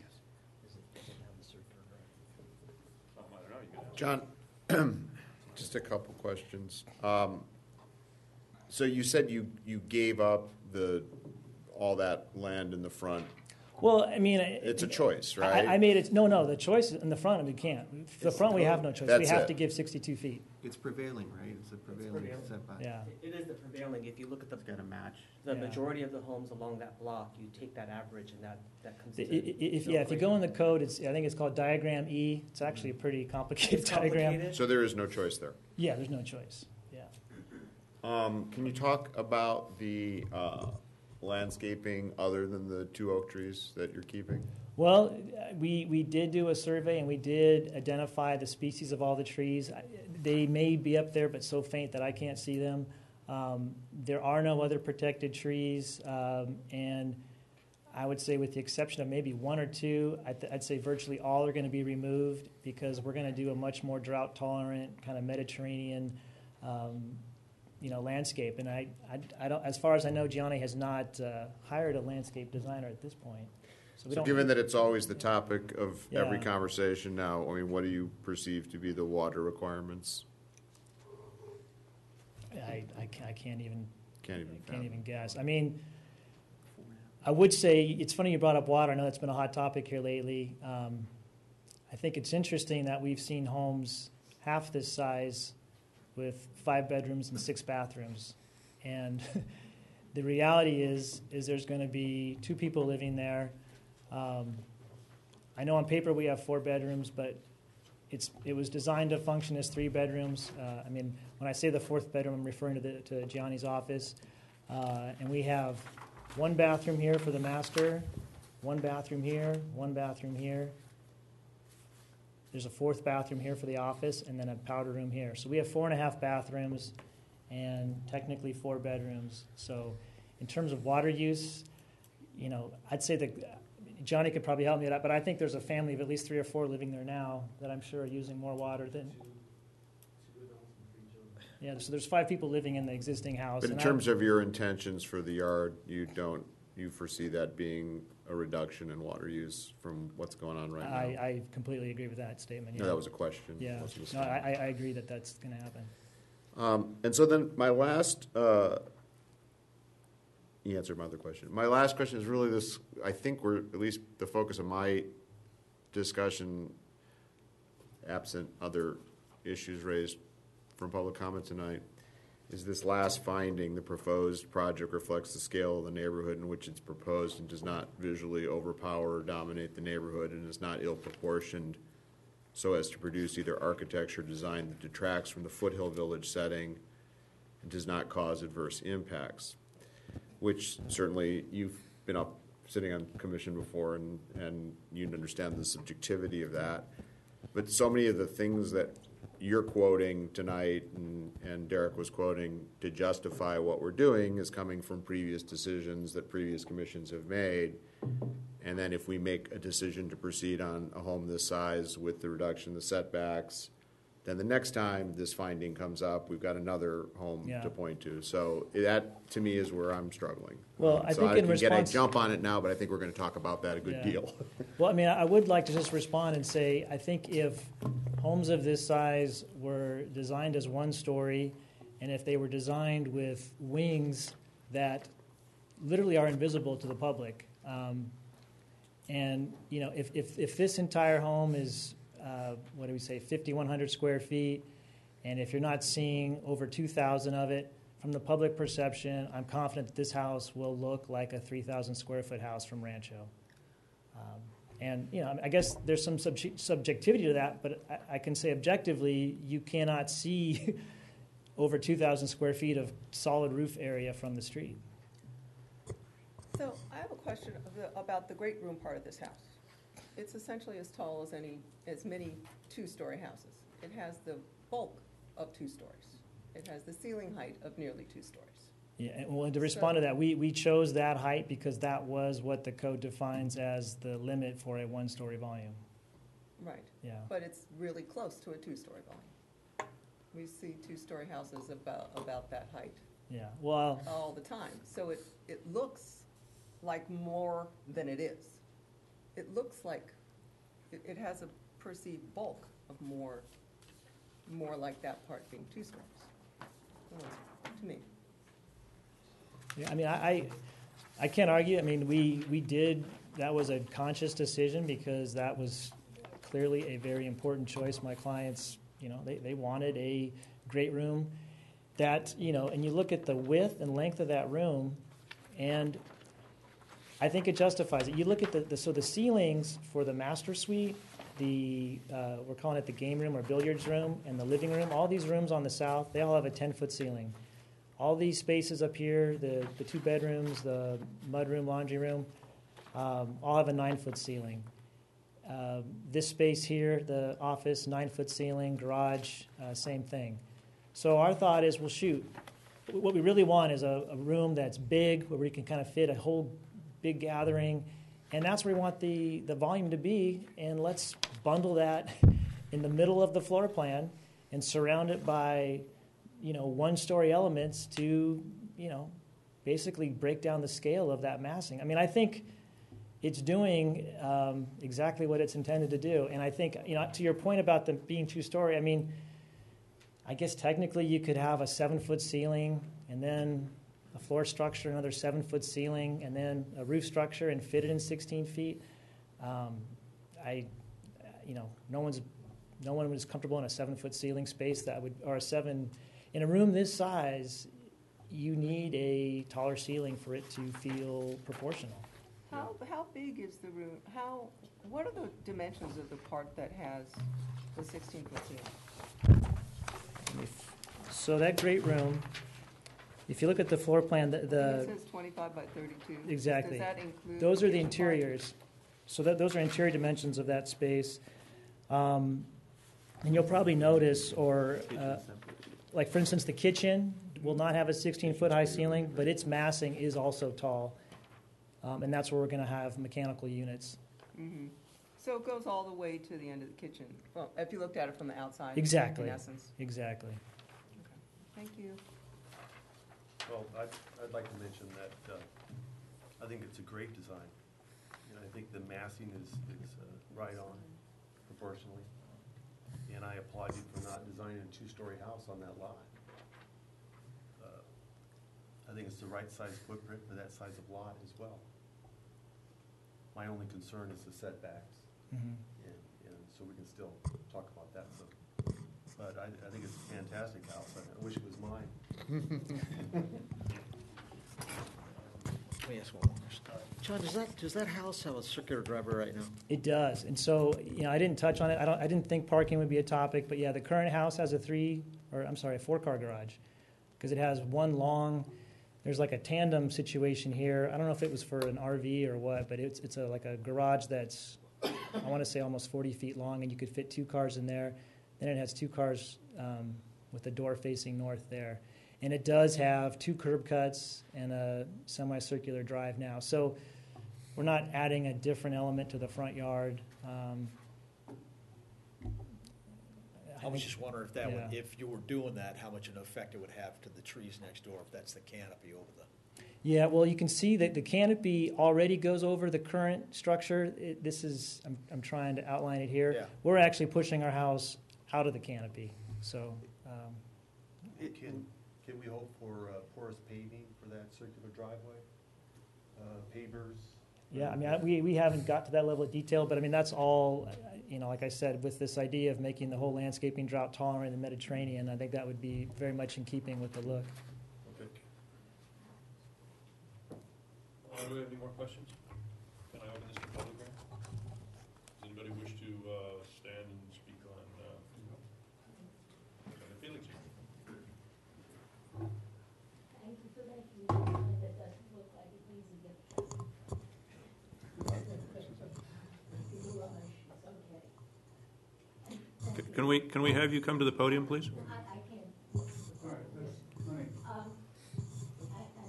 John, just a couple questions. Um, So you said you, you gave up the, all that land in the front. Well, I mean. It's a choice, I- right? I made it, no, no, the choice in the front, we can't. The It's front, we the- have no choice. We That's have it. to give sixty-two feet, It's prevailing, right? It's a prevailing prevailing. setback. yeah. It is the prevailing, if you look at the, It's gotta match. the Yeah. majority of the homes along that block, you take that average and that, that comes I- to. i- i- If, yeah, if you go in the code, it's, I think it's called diagram E. It's actually a pretty complicated It's diagram. complicated. So there is no choice there. Yeah, there's no choice, yeah. Um, Can you talk about the uh, landscaping other than the two oak trees that you're keeping? Well, uh, we, we did do a survey and we did identify the species of all the trees. I- They may be up there, but so faint that I can't see them. Um, there are no other protected trees, um, and I would say with the exception of maybe one or two, I'd, th- I'd say virtually all are going to be removed because we're going to do a much more drought-tolerant kind of Mediterranean, um, you know, landscape. And I, I, I don't, as far as I know, Gianni has not uh, hired a landscape designer at this point. So, we So don't given that it's always the topic of every Yeah. conversation now, I mean, what do you perceive to be the water requirements? I, I, can't, I can't even Can't even. I can't even guess. I mean, I would say it's funny you brought up water. I know that's been a hot topic here lately. Um, I think it's interesting that we've seen homes half this size with five bedrooms and six bathrooms, and the reality is is there's going to be two people living there. Um, I know on paper we have four bedrooms, but it's it was designed to function as three bedrooms. Uh, I mean, when I say the fourth bedroom, I'm referring to the, to Gianni's office, uh, and we have one bathroom here for the master, one bathroom here, one bathroom here. There's a fourth bathroom here for the office, and then a powder room here. So we have four and a half bathrooms and technically four bedrooms. So in terms of water use, you know, I'd say that Johnny could probably help me with that, but I think there's a family of at least three or four living there now that I'm sure are using more water than. Yeah, so there's five people living in the existing house. But in and terms I, of your intentions for the yard, you don't, you foresee that being a reduction in water use from what's going on right I, now? I completely agree with that statement. No, Yeah. that was a question. Yeah, It wasn't a no, statement. I, I agree that that's going to happen. Um, and so then my last, uh, you answered my other question. My last question is really this, I think we're, at least the focus of my discussion, absent other issues raised from public comment tonight, is this last finding: the proposed project reflects the scale of the neighborhood in which it's proposed and does not visually overpower or dominate the neighborhood and is not ill-proportioned so as to produce either architecture design that detracts from the foothill village setting and does not cause adverse impacts, which certainly you've been up sitting on commission before and, and you understand the subjectivity of that. But so many of the things that you're quoting tonight and, and Derek was quoting to justify what we're doing is coming from previous decisions that previous commissions have made. And then if we make a decision to proceed on a home this size with the reduction of the setbacks, then the next time this finding comes up, we've got another home Yeah. to point to. So that, to me, is where I'm struggling. Well, Um, I so think I in can get a response- jump on it now, but I think we're going to talk about that a good Yeah. deal. Well, I mean, I would like to just respond and say, I think if homes of this size were designed as one story, and if they were designed with wings that literally are invisible to the public, um, and you know, if, if, if this entire home is, uh, what do we say, fifty-one hundred square feet, and if you're not seeing over two thousand of it, from the public perception, I'm confident that this house will look like a three thousand square foot house from Rancho. Um, and, you know, I guess there's some subj- subjectivity to that, but I, I can say objectively, you cannot see over two thousand square feet of solid roof area from the street. So I have a question of the- about the great room part of this house. It's essentially as tall as any, as many two-story houses. It has the bulk of two stories. It has the ceiling height of nearly two stories. Yeah, and well, to respond to that, we, we chose that height because that was what the code defines as the limit for a one-story volume. Right. Yeah. But it's really close to a two-story volume. We see two-story houses about, about that height Yeah, well, all the time. So it, it looks like more than it is. It looks like it, it has a perceived bulk of more, more like that part being two stories. Well, to me. yeah, I mean, I, I, I can't argue. I mean, we, we did, that was a conscious decision because that was clearly a very important choice. My clients, you know, they, they wanted a great room that, you know, and you look at the width and length of that room, and I think it justifies it. You look at the, the so the ceilings for the master suite, the uh, we're calling it the game room or billiards room, and the living room. All these rooms on the south, they all have a ten-foot ceiling. All these spaces up here, the, the two bedrooms, the mudroom, laundry room, um, all have a nine-foot ceiling. Uh, this space here, the office, nine-foot ceiling, garage, uh, same thing. So our thought is, well, shoot, what we really want is a, a room that's big, where we can kind of fit a whole big gathering, and that's where we want the, the volume to be, and let's bundle that in the middle of the floor plan and surround it by, you know, one-story elements to, you know, basically break down the scale of that massing. I mean, I think it's doing um, exactly what it's intended to do. And I think, you know, to your point about them being two-story, I mean, I guess technically you could have a seven-foot ceiling and then a floor structure, another seven-foot ceiling, and then a roof structure and fit it in sixteen feet. Um, I, you know, no one's, no one was comfortable in a seven-foot ceiling space that would, or a seven, in a room this size, you need a taller ceiling for it to feel proportional. How, how big is the room, how, what are the dimensions of the part that has the sixteen-foot ceiling? So that great room, if you look at the floor plan, the, the It says twenty-five by thirty-two. exactly. Does that include? Those are the kitchen part? interiors. So that, those are interior dimensions of that space. Um, and you'll probably notice, or uh, like for instance, the kitchen will not have a sixteen-foot high ceiling, but its massing is also tall. Um, and that's where we're going to have mechanical units. Mhm. So it goes all the way to the end of the kitchen, well, if you looked at it from the outside. Exactly. In essence. Exactly. Thank you. Well, I'd, I'd like to mention that, uh, I think it's a great design. And I think the massing is, is uh, right on proportionally. And I applaud you for not designing a two-story house on that lot. Uh, I think it's the right size footprint for that size of lot as well. My only concern is the setbacks. Mm-hmm. And, and so we can still talk about that some. But I, I think it's a fantastic house. I wish it was mine. Let me ask one more question. John, does that, does that house have a circular driveway right now? It does, and so you know, I didn't touch on it. I don't. I didn't think parking would be a topic, but yeah, the current house has a three, or I'm sorry, a four-car garage, because it has one long. There's like a tandem situation here. I don't know if it was for an R V or what, but it's it's a like a garage that's, I want to say almost forty feet long, and you could fit two cars in there. Then it has two cars um, with the door facing north there. And it does have two curb cuts and a semicircular drive now. So we're not adding a different element to the front yard. Um, I was just wondering if that would, Yeah. if you were doing that, how much of an effect it would have to the trees next door, if that's the canopy over the. Yeah, well, you can see that the canopy already goes over the current structure. It, this is, I'm, I'm trying to outline it here. Yeah. We're actually pushing our house out of the canopy. So, um, Can, can we hope for uh, porous paving for that circular driveway? Uh, Pavers? yeah, I mean, I, we, we haven't got to that level of detail, but I mean, that's all, uh, you know, like I said, with this idea of making the whole landscaping drought tolerant in the Mediterranean, I think that would be very much in keeping with the look. Okay. Uh, do we have any more questions? Can I open this to public hearing? Does anybody wish to uh, stand and speak on uh, on their feelings here? Thank you for making me comment that doesn't look like it needs to get. C- Can we, can we have you come to the podium, please? I, I can. All right, that's fine. Um, I, I,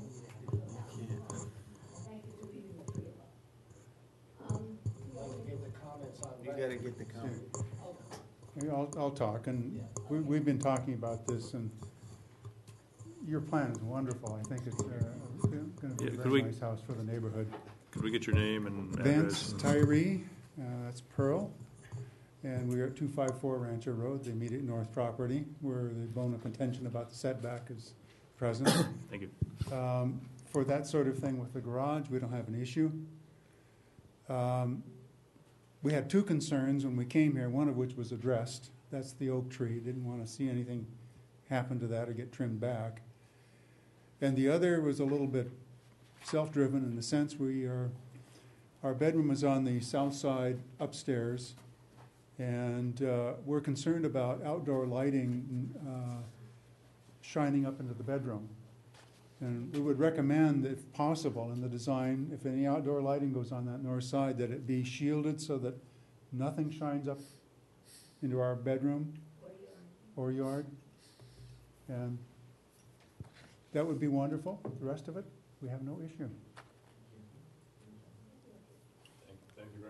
thank you for being the three of us. Um, You gotta get the comment. Maybe I'll, I'll talk, and we, we've been talking about this, and your plan is wonderful. I think it's uh, gonna be Yeah, a could very we- nice house for the neighborhood. Could we get your name and Vance address? Tyree, uh, that's Pearl, and we are at two five four Rancho Road, the immediate north property, where the bone of contention about the setback is present. Thank you. Um, For that sort of thing with the garage, we don't have an issue. Um, We had two concerns when we came here, one of which was addressed. That's the oak tree. Didn't want to see anything happen to that or get trimmed back. And the other was a little bit self-driven in the sense we are, our bedroom is on the south side upstairs, and uh, we're concerned about outdoor lighting uh, shining up into the bedroom. And we would recommend, if possible, in the design, if any outdoor lighting goes on that north side, that it be shielded so that nothing shines up into our bedroom or yard. And that would be wonderful. The rest of it, we have no issue.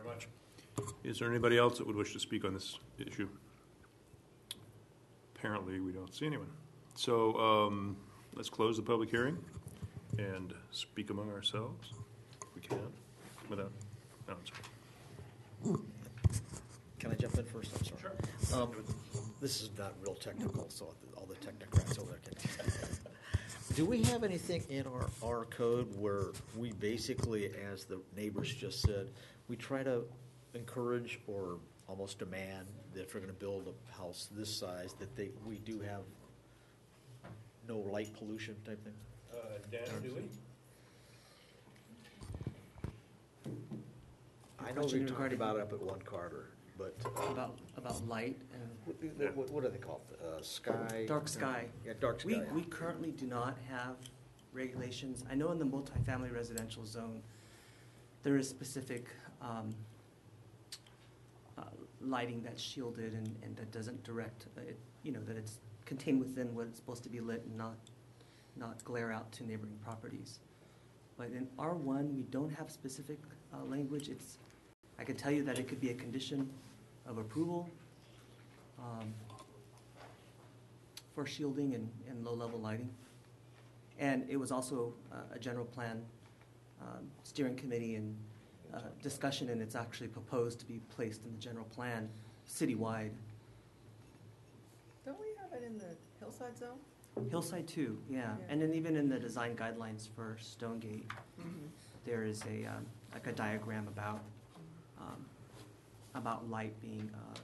very much. Is there anybody else that would wish to speak on this issue? Apparently, we don't see anyone. So um, let's close the public hearing and speak among ourselves, if we can, without, no, it's okay. Can I jump in first? I'm sorry. Sure. Um, this is not real technical, so all the technocrats over there can. Do we have anything in our, our code where we basically, as the neighbors just said, we try to encourage or almost demand that if we're going to build a house this size, that they we do have no light pollution type thing? Uh, Dan, do we? I know Question we talked regarding- about it up at One Carter, but About, about light and what, what, what are they called? Uh, sky? dark sky. Yeah, dark sky. We, yeah. we currently do not have regulations. I know in the multifamily residential zone, there is specific um, uh, lighting that's shielded and, and that doesn't direct, uh, it, you know, that it's contained within what it's supposed to be lit and not, not glare out to neighboring properties. But in R one, we don't have specific uh, language. It's, I can tell you that it could be a condition of approval um, for shielding and, and low-level lighting. And it was also uh, a general plan um, steering committee and uh, discussion, and it's actually proposed to be placed in the general plan citywide. Don't we have it in the hillside zone? Hillside too, yeah. Yeah. And then even in the design guidelines for Stonegate, Mm-hmm. there is a, um, like a diagram about, um, about light being uh,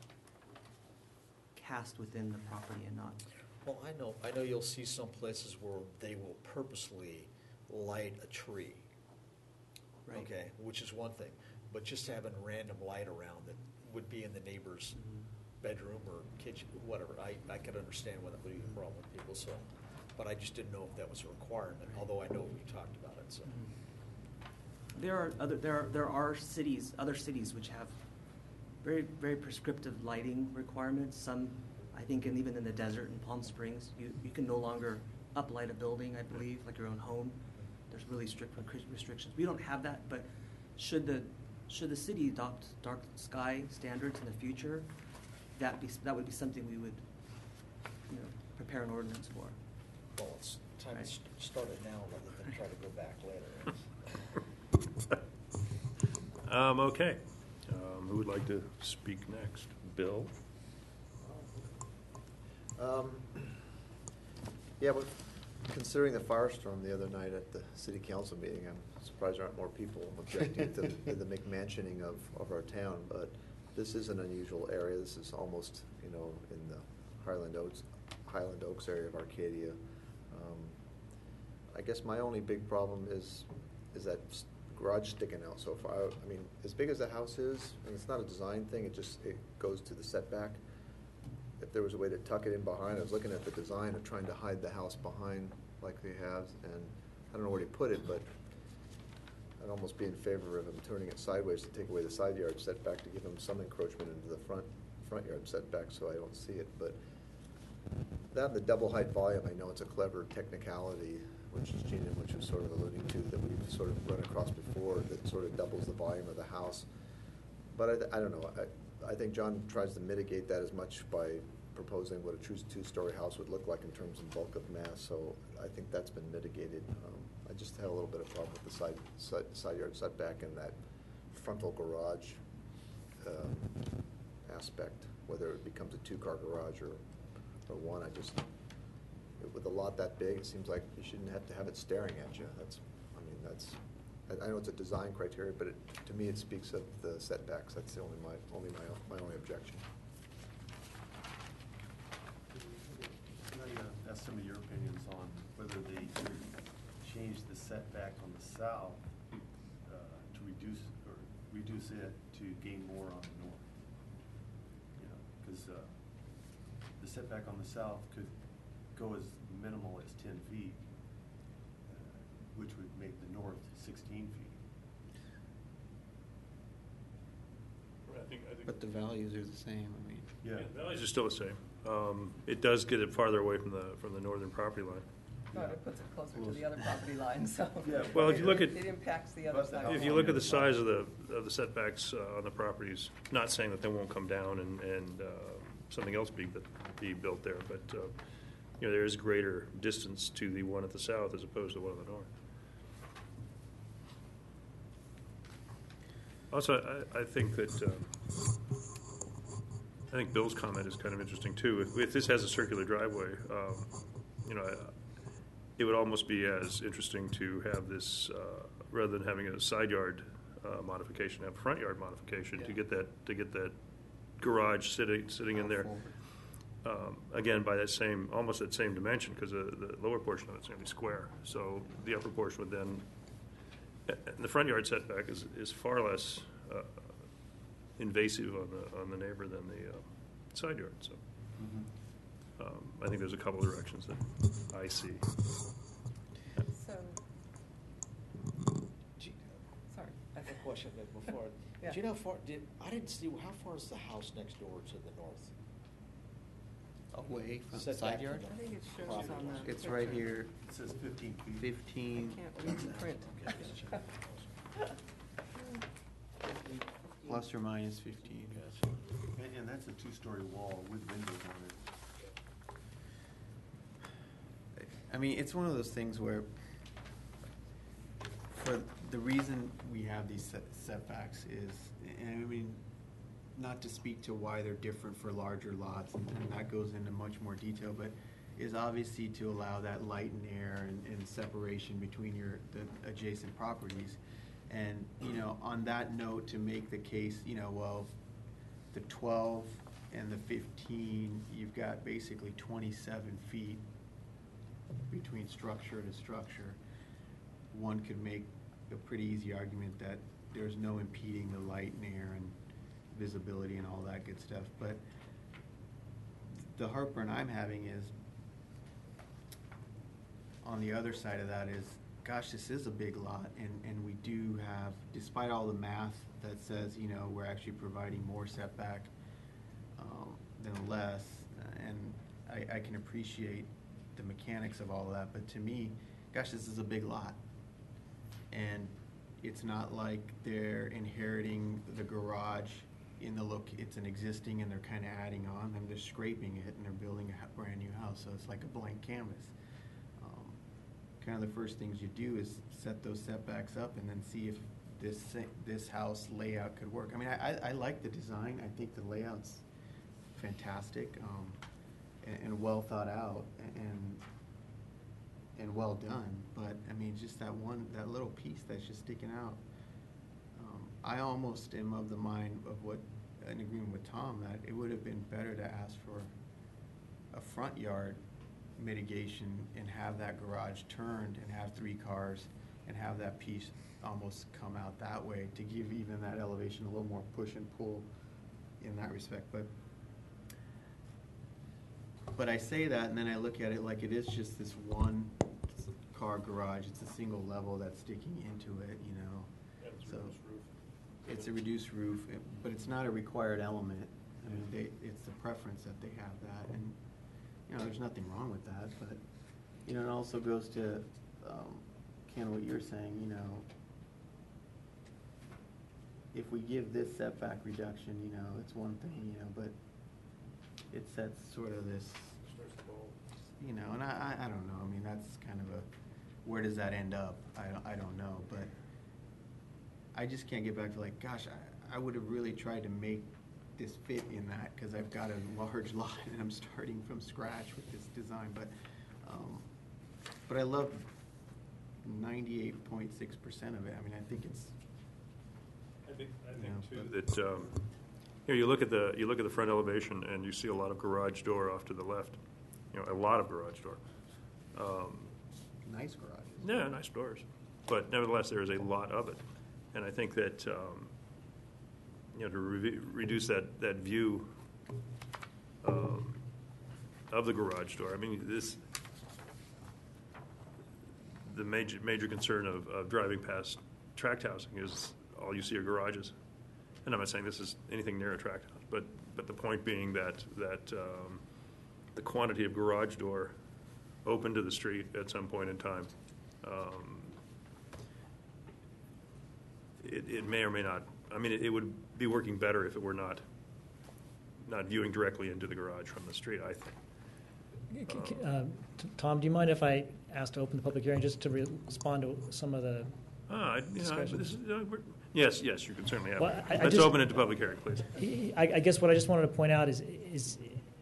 cast within the property and not. Well, I know, I know you'll see some places where they will purposely light a tree. Right. Okay, which is one thing, but just having random light around that would be in the neighbor's Mhm. bedroom or kitchen, whatever, I, I could understand why that would be a problem with people, so. But I just didn't know if that was a requirement, although I know we talked about it, so. There are other, there are, there are cities, other cities which have very, very prescriptive lighting requirements. Some, I think, and even in the desert in Palm Springs, you, you can no longer uplight a building, I believe, like your own home. There's really strict restrictions. We don't have that, but should the, should the city adopt dark sky standards in the future, that be, that would be something we would, you know, prepare an ordinance for. Well, it's time Right. to st- start it now rather than try to go back later. Um, okay. Um, who would like to speak next? Bill? Um, yeah, but considering the firestorm the other night at the city council meeting, I'm surprised there aren't more people objecting to the, the McMansioning of, of our town. But this is an unusual area. This is almost, you know, in the Highland Oaks, Highland Oaks area of Arcadia. Um, I guess my only big problem is is that s- garage sticking out so far. I, I mean, as big as the house is, and it's not a design thing. It just it goes to the setback. If there was a way to tuck it in behind, I was looking at the design of trying to hide the house behind like they have, and I don't know where to put it, but I'd almost be in favor of them turning it sideways to take away the side yard setback to give them some encroachment into the front front yard setback so I don't see it. But that, the double height volume, I know it's a clever technicality, which is Gina, which was sort of alluding to, that we've sort of run across before, that sort of doubles the volume of the house. But I, I don't know. I, I think John tries to mitigate that as much by proposing what a true two-story house would look like in terms of bulk of mass. So I think that's been mitigated. Um, I just had a little bit of problem with the side side, side yard setback and that frontal garage um, aspect, whether it becomes a two-car garage or or one. I just, with a lot that big, it seems like you shouldn't have to have it staring at you. That's, I mean, that's. I, I know it's a design criteria, but it, to me, it speaks of the setbacks. That's the only my only my my only objection. Can I uh, ask some of your opinions on whether they should change the setback on the south uh, to reduce, or reduce it to gain more on the north? You know, because uh, the setback on the south could go as minimal as ten feet, uh, which would make the north sixteen feet. I think, I think. But the values are the same, I mean. Yeah. The values are still the same. Um, it does get it farther away from the, from the northern property line. No, it puts it closer to the other property line, so. Yeah, Well, if you look it- at- It impacts the other But side. If you look at the size of the, of the setbacks uh, on the properties, not saying that they won't come down and, and uh, something else be, be built there, but, uh, you know, there is greater distance to the one at the south as opposed to the one at the north. Also, I, I think that, uh, I think Bill's comment is kind of interesting too. If, if this has a circular driveway, um, you know, I- it would almost be as interesting to have this, uh, rather than having a side yard uh, modification, have a front yard modification to Yeah. get that, to get that garage sitting, sitting in there. Um, Again, by that same, almost that same dimension, because the, the lower portion of it's going to be square. So the upper portion would then, and the front yard setback is, is far less uh, invasive on the, on the neighbor than the uh, side yard, so. Um, I think there's a couple of directions that I see. So, Gee, sorry. I have a question there before. Yeah. Do you know how far, did, I didn't see, how far is the house next door to the north? Away from the Setback side from yard? the I think it shows property on line. the. It's right picture. here, It says fifteen feet. I fifteen can't read the print. plus or minus fifteen. And, and that's a two-story wall with windows on it. I mean, it's one of those things where, for the reason we have these set- setbacks is, and I mean, not to speak to why they're different for larger lots, and and that goes into much more detail, but is obviously to allow that light and air and, and separation between your, the adjacent properties. And, you know, on that note, to make the case, you know, well, the twelve and the fifteen, you've got basically twenty-seven feet between structure to structure. One could make a pretty easy argument that there's no impeding the light and air and visibility and all that good stuff. But the heartburn I'm having is, on the other side of that is, gosh, this is a big lot, and, and we do have, despite all the math that says, you know, we're actually providing more setback um, than less, and I, I can appreciate the mechanics of all of that, but to me, gosh, this is a big lot. And it's not like they're inheriting the garage in the look, it's an existing and they're kind of adding on, and they're scraping it and they're building a ha- brand new house, so it's like a blank canvas. Um, Kind of the first things you do is set those setbacks up and then see if this, thi- this house layout could work. I mean, I, I, I like the design, I think the layout's fantastic, um, and, and well thought out, and, and well done, but, I mean, just that one, that little piece that's just sticking out. Um, I almost am of the mind of what, in agreement with Tom, that it would have been better to ask for a front yard mitigation and have that garage turned and have three cars and have that piece almost come out that way to give even that elevation a little more push and pull in that respect. But but I say that, and then I look at it like it is just this one car garage. It's a single level that's sticking into it, you know. Yeah, it's a So reduced roof. it's a reduced roof, it- but it's not a required element. I mean, they, it's the preference that they have that, and, you know, there's nothing wrong with that, but, you know, it also goes to, um, Ken, what you're saying, you know, if we give this setback reduction, you know, it's one thing, you know, but it sets sort of this, you know, and I, I, I don't know, I mean, that's kind of a, where does that end up? I don't, I don't know, but I just can't get back to like, gosh, I, I would have really tried to make this fit in that, because I've got a large lot and I'm starting from scratch with this design, but, um, but I love ninety-eight point six percent of it. I mean, I think it's, I think, I you think know, too, that, um, you know, you look at the, you look at the front elevation and you see a lot of garage door off to the left, you know, a lot of garage door. Um, nice garages. Yeah, nice doors, but nevertheless, there is a lot of it. And I think that, um, you know, to re- reduce that, that view um, of the garage door, I mean, this, the major, major concern of, of driving past tract housing is all you see are garages. And I'm not saying this is anything near a tract house, but, but the point being that, that um, the quantity of garage door open to the street at some point in time. Um, It, it may or may not, I mean, it, it would be working better if it were not, not viewing directly into the garage from the street, I think. C- c- uh, t- Tom, do you mind if I ask to open the public hearing just to re- respond to some of the Ah, I- you know, I- discussions? this is, uh, we're- Yes, yes, you can certainly have Well, it. I- I Let's just- open it to public hearing, please. I, I guess what I just wanted to point out is, is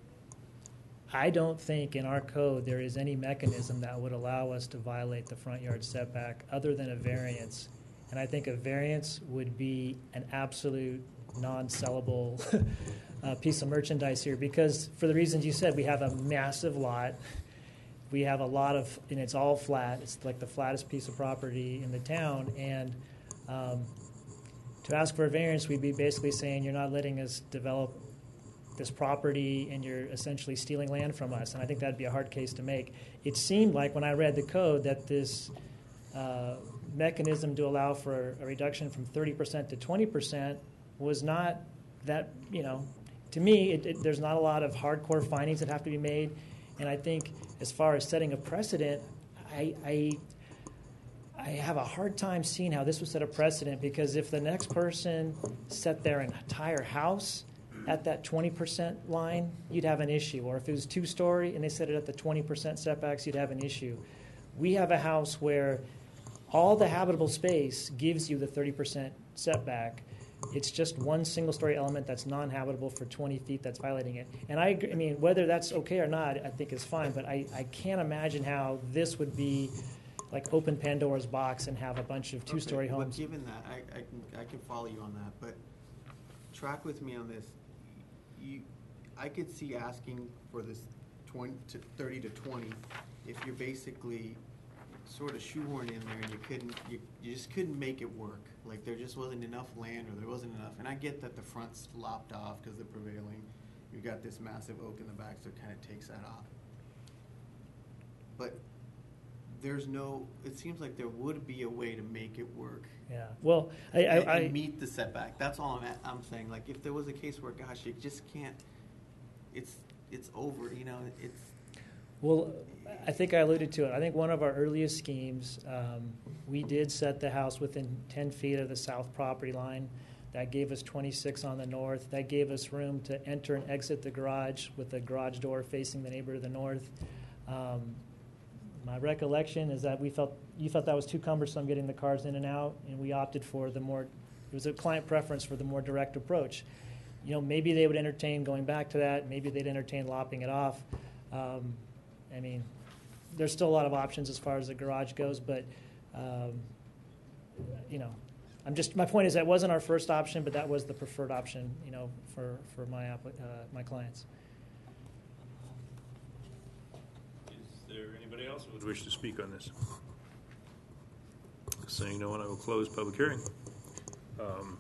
I don't think in our code there is any mechanism that would allow us to violate the front yard setback other than a variance. And I think a variance would be an absolute non-sellable uh, piece of merchandise here because for the reasons you said, we have a massive lot. We have a lot of, and it's all flat. It's like the flattest piece of property in the town. And um, to ask for a variance, we'd be basically saying you're not letting us develop this property and you're essentially stealing land from us. And I think that'd be a hard case to make. It seemed like when I read the code that this uh, mechanism to allow for a reduction from thirty percent to twenty percent was not that, you know, to me, it, it, there's not a lot of hardcore findings that have to be made. And I think as far as setting a precedent, I, I, I have a hard time seeing how this would set a precedent because if the next person set their entire house at that twenty percent line, you'd have an issue. Or if it was two-story and they set it at the twenty percent setbacks, you'd have an issue. We have a house where all the habitable space gives you the thirty percent setback. It's just one single-story element that's non-habitable for twenty feet that's violating it. And I, agree, I mean, whether that's okay or not, I think is fine. But I, I can't imagine how this would be like open Pandora's box and have a bunch of two-story Okay, homes. But given that, I, I can I can follow you on that. But track with me on this. You, I could see asking for this twenty to thirty to twenty if you're basically sort of shoehorned in there and you couldn't, you, you just couldn't make it work. Like there just wasn't enough land or there wasn't enough. And I get that the front's lopped off because they're prevailing. You've got this massive oak in the back, so it kind of takes that off. But there's no, it seems like there would be a way to make it work. Yeah. Well, I, I, and, I and meet the setback. That's all I'm at, I'm saying. Like if there was a case where, gosh, you just can't, it's, it's over, you know, it's, Well, I think I alluded to it. I think one of our earliest schemes, um, we did set the house within ten feet of the south property line. That gave us twenty-six on the north. That gave us room to enter and exit the garage with the garage door facing the neighbor to the north. Um, my recollection is that we felt you felt that was too cumbersome getting the cars in and out, and we opted for the more. It was a client preference for the more direct approach. You know, maybe they would entertain going back to that. Maybe they'd entertain lopping it off. Um, I mean, there's still a lot of options as far as the garage goes, but, um, you know, I'm just, my point is that wasn't our first option, but that was the preferred option, you know, for, for my, appli- uh, my clients. Is there anybody else who would wish to speak on this? Saying no one, I will close public hearing. Um,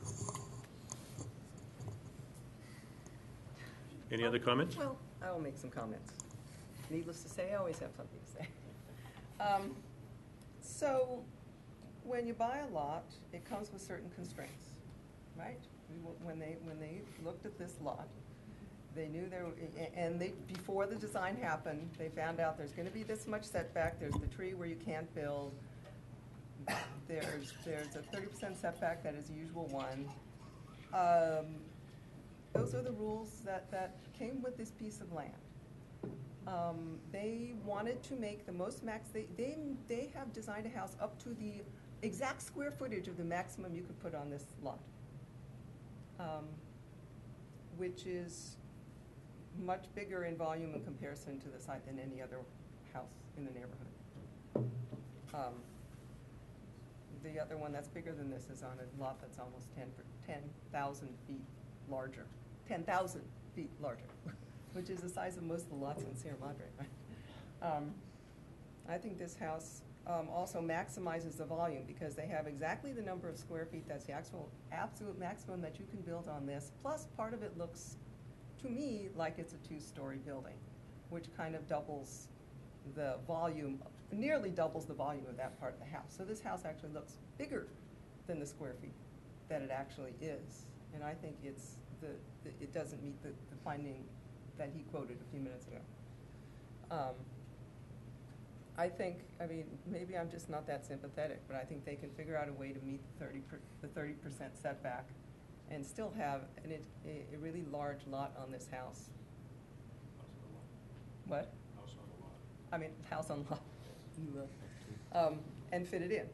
Any other comments? Well, I will make some comments. Needless to say, I always have something to say. Um, so, when you buy a lot, it comes with certain constraints, right? We, when they when they looked at this lot, they knew there, and they before the design happened, they found out there's going to be this much setback. There's the tree where you can't build. There's there's a thirty percent setback that is the usual one. Um, those are the rules that that came with this piece of land. Um, they wanted to make the most max, they, they, they have designed a house up to the exact square footage of the maximum you could put on this lot, um, which is much bigger in volume in comparison to the site than any other house in the neighborhood. Um, the other one that's bigger than this is on a lot that's almost ten thousand feet larger, ten thousand feet larger. Which is the size of most of the lots in Sierra Madre, right? Um, I think this house um, also maximizes the volume because they have exactly the number of square feet that's the actual absolute maximum that you can build on this. Plus, part of it looks, to me, like it's a two-story building, which kind of doubles the volume, nearly doubles the volume of that part of the house. So this house actually looks bigger than the square feet that it actually is. And I think it's the, the it doesn't meet the, the finding that he quoted a few minutes ago. Um, I think, I mean, maybe I'm just not that sympathetic, but I think they can figure out a way to meet the thirty, per, the thirty percent setback and still have an, a, a really large lot on this house. What? House on the lot. I mean, house on lot. um, and fit it in.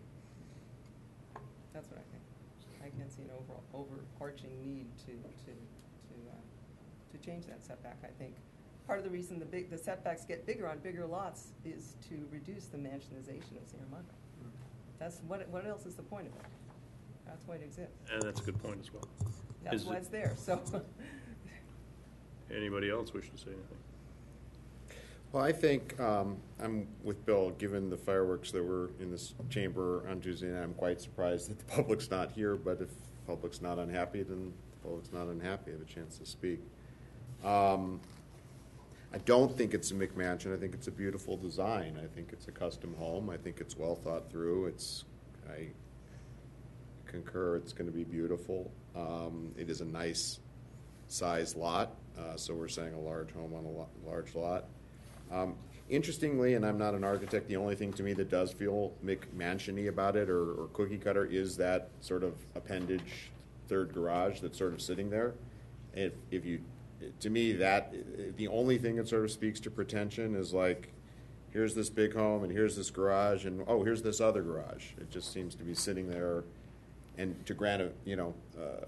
That's what I think. I can't see an overall overarching need to to to uh, to change that setback. I think part of the reason the big the setbacks get bigger on bigger lots is to reduce the mansionization of Sierra Madre. That's what. What else is the point of it? That's why it exists. And that's a good point as well. That's Is why it- it's there. So. Anybody else wish to say anything? Well, I think um, I'm with Bill. Given the fireworks that were in this chamber on Tuesday night, I'm quite surprised that the public's not here. But if the public's not unhappy, then the public's not unhappy. I have a chance to speak. Um, I don't think it's a McMansion. I think it's a beautiful design. I think it's a custom home. I think it's well thought through. It's I concur. It's going to be beautiful. Um, it is a nice size lot. Uh, so we're saying a large home on a lo- large lot. Um, interestingly, and I'm not an architect, the only thing to me that does feel McMansion-y about it or, or cookie cutter is that sort of appendage third garage that's sort of sitting there. If, if you, to me, that the only thing that sort of speaks to pretension is like, here's this big home and here's this garage and oh, here's this other garage. It just seems to be sitting there, and to grant a you know uh,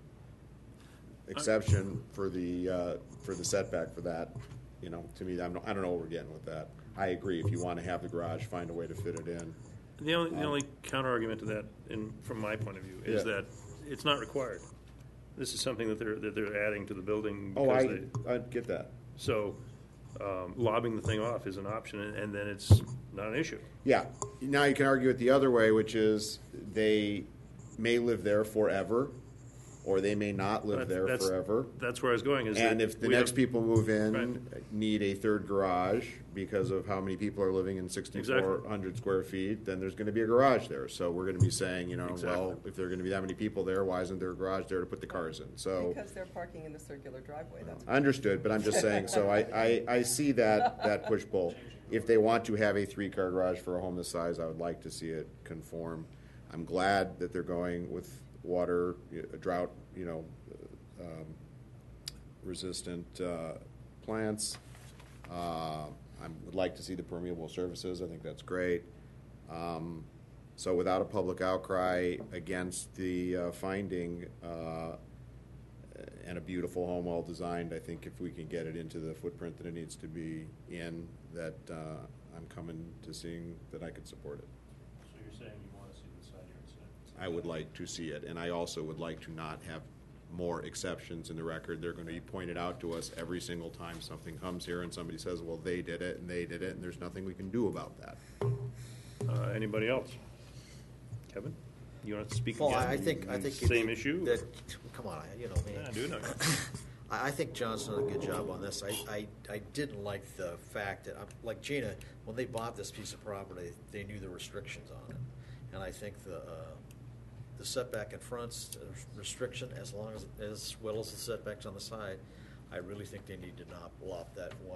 exception for the uh, for the setback for that. You know, to me, I'm, I don't know what we're getting with that. I agree. If you want to have the garage, find a way to fit it in. The only, the Um, only counter argument to that, in, from my point of view, is Yeah. that it's not required. This is something that they're that they're adding to the building. Oh, because I, they, I get that. So, um, lobbing the thing off is an option, and, and then it's not an issue. Yeah. Now you can argue it the other way, which is they may live there forever, or they may not live But there that's- forever. That's where I was going. Is And that if the we next have- people move in, Right. need a third garage because of how many people are living in sixty-four hundred square feet, then there's going to be a garage there. So we're going to be saying, you know, well, Exactly. if there are going to be that many people there, why isn't there a garage there to put the cars in? So Because they're parking in the circular driveway. That's. understood, but I'm just saying. So I, I, I see that that push pull. If they want to have a three-car garage for a home this size, I would like to see it conform. I'm glad that they're going with water, uh, drought, you know, um, resistant uh, plants. Uh, I would like to see the permeable surfaces. I think that's great. Um, so without a public outcry against the uh, finding uh, and a beautiful home, well designed, I think if we can get it into the footprint that it needs to be in, that uh, I'm coming to seeing that I could support it. So you're saying you want to see the side yard set? I would like to see it, and I also would like to not have more exceptions in the record. They're going to be pointed out to us every single time something comes here and somebody says, well, they did it and they did it, and there's nothing we can do about that. Uh, anybody else? Kevin, you want to speak Well, again? I I think, I think. Same it- issue? That, come on, I- you know me. Yeah, I do know. I, I think John's done a good job on this. I, I, I didn't like the fact that, I'm- like Gina, when they bought this piece of property, they knew the restrictions on it. And I think the, uh, the setback in front's a restriction as long as, as well as the setbacks on the side. I really think they need to not lop that one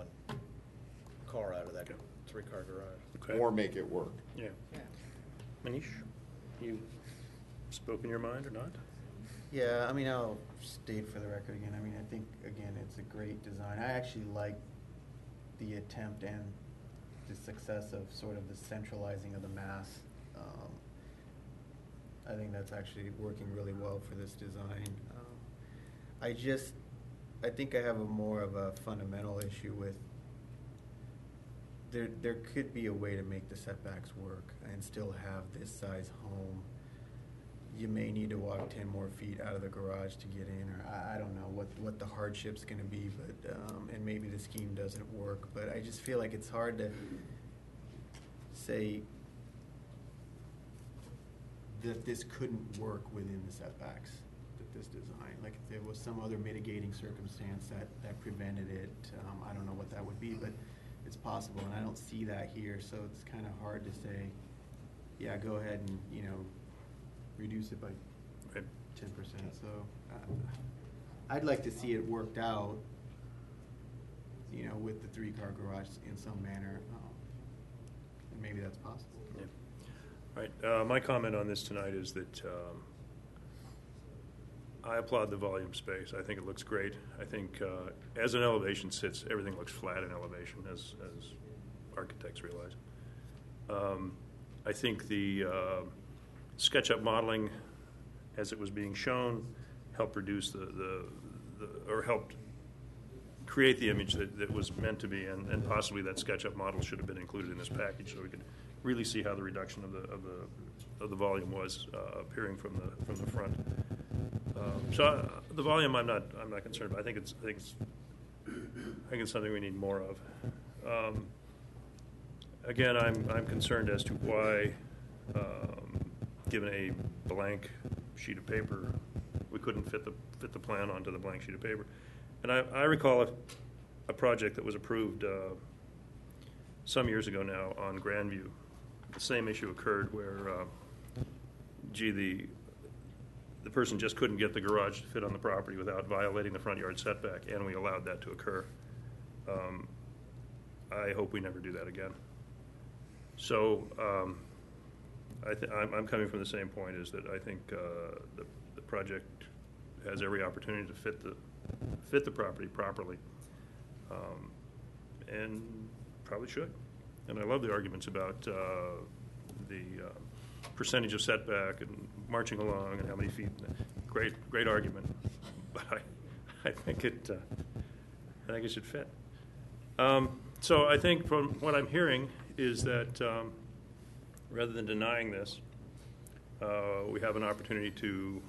car out of that three-car garage. Okay. Or make it work. Yeah. Yeah. Manish, you spoken your mind or not? Yeah, I mean, I'll state for the record again, I mean, I think, again, it's a great design. I actually like the attempt and the success of sort of the centralizing of the mass. Um, I think that's actually working really well for this design. Um, I just, I think I have a more of a fundamental issue with, there, there could be a way to make the setbacks work and still have this size home. You may need to walk ten more feet out of the garage to get in, or I, I don't know what, what the hardship's gonna be, but, um, and maybe the scheme doesn't work, but I just feel like it's hard to say that this couldn't work within the setbacks, that this design, like if there was some other mitigating circumstance that, that prevented it, um, I don't know what that would be, but it's possible, and I don't see that here, so it's kinda hard to say, yeah, go ahead and, you know, reduce it by Right. ten percent, so, uh, I'd like to see it worked out, you know, with the three-car garage in some manner, um, maybe that's possible. Yeah. Right. Uh, my comment on this tonight is that um, I applaud the volume space. I think it looks great. I think uh, as an elevation sits, everything looks flat in elevation, as, as architects realize. Um, I think the uh, SketchUp modeling, as it was being shown, helped reduce the, the, the or helped create the image that, that was meant to be, and, and possibly that SketchUp model should have been included in this package so we could really see how the reduction of the of the of the volume was uh, appearing from the from the front. Um, so uh, the volume, I'm not I'm not concerned about. I think it's I think it's, I think it's something we need more of. Um, again, I'm I'm concerned as to why, um, given a blank sheet of paper, we couldn't fit the fit the plan onto the blank sheet of paper. And I, I recall a, a project that was approved uh, some years ago now on Grandview. The same issue occurred where, uh, gee, the the person just couldn't get the garage to fit on the property without violating the front yard setback, and we allowed that to occur. Um, I hope we never do that again. So um, I th- I'm, I'm coming from the same point, is that I think uh, the, the project has every opportunity to fit the fit the property properly, um, and probably should. And I love the arguments about uh, the uh, percentage of setback and marching along and how many feet. Great, great argument, but I, I think it, uh, I think it should fit. Um, so I think from what I'm hearing is that um, rather than denying this, uh, we have an opportunity to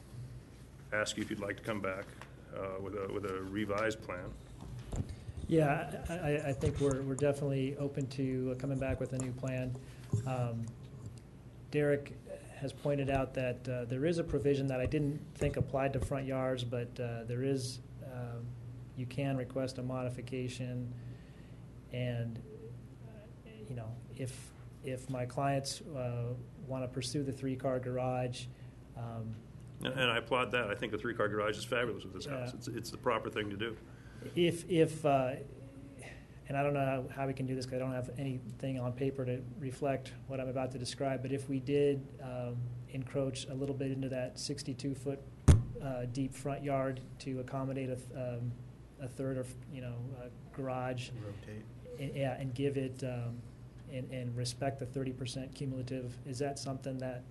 ask you if you'd like to come back uh, with a with a revised plan. Yeah, I, I think we're we're definitely open to coming back with a new plan. Um, Derek has pointed out that uh, there is a provision that I didn't think applied to front yards, but uh, there is, um, you can request a modification, and uh, you know, if if my clients uh, want to pursue the three-car garage. Um, And, and I applaud that. I think the three-car garage is fabulous with this Yeah. house. It's, it's the proper thing to do. If, if uh, and I don't know how, how we can do this because I don't have anything on paper to reflect what I'm about to describe, but if we did um, encroach a little bit into that sixty-two foot uh, deep front yard to accommodate a, th- um, a third of, you know, uh, garage. Rotate. And, yeah, and give it, um, and, and respect the thirty percent cumulative, is that something that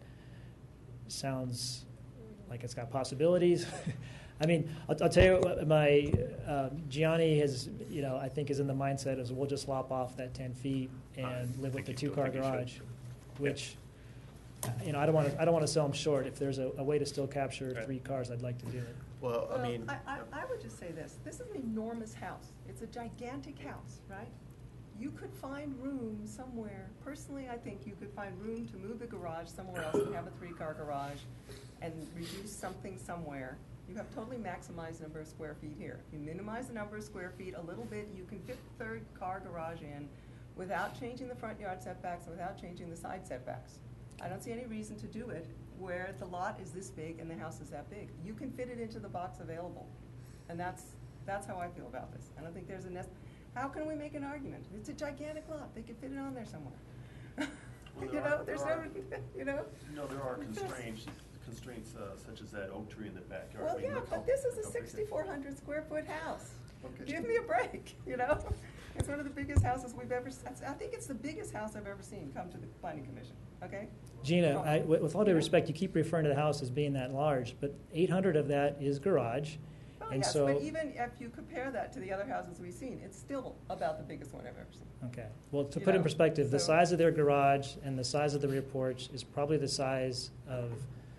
sounds like it's got possibilities? I mean, I'll, I'll tell you, what, my uh, Gianni has, you know, I think is in the mindset is we'll just lop off that ten feet and I live with think the you- two-car I think you garage, should. which, you know, I don't want to, I don't want to sell them short. If there's a, a way to still capture Right. three cars, I'd like to do it. Well, I mean, I, I, I would just say this, this is an enormous house, it's a gigantic house, right? You could find room somewhere, personally, I think you could find room to move the garage somewhere else and have a three-car garage and reduce something somewhere. You have totally maximized the number of square feet here. You minimize the number of square feet a little bit, you can fit the third car garage in without changing the front yard setbacks and without changing the side setbacks. I don't see any reason to do it where the lot is this big and the house is that big. You can fit it into the box available. And that's, that's how I feel about this. I don't think there's a nec- how can we make an argument? It's a gigantic lot, they could fit it on there somewhere. Well, You there know, are- there's there no, are- you know? No, there are constraints, constraints uh, such as that oak tree in the backyard. I Well, mean, yeah, look how- but this is a how big it- sixty-four hundred square foot house. Okay. Give me a break, you know? It's one of the biggest houses we've ever, s- I think it's the biggest house I've ever seen come to the planning commission, okay? Gina, I, with with all due respect, you keep referring to the house as being that large, but eight hundred of that is garage. Well, And yes, so- but even if you compare that to the other houses we've seen, it's still about the biggest one I've ever seen. Okay, well, to You put in know, perspective, the so- size of their garage and the size of the rear porch is probably the size of,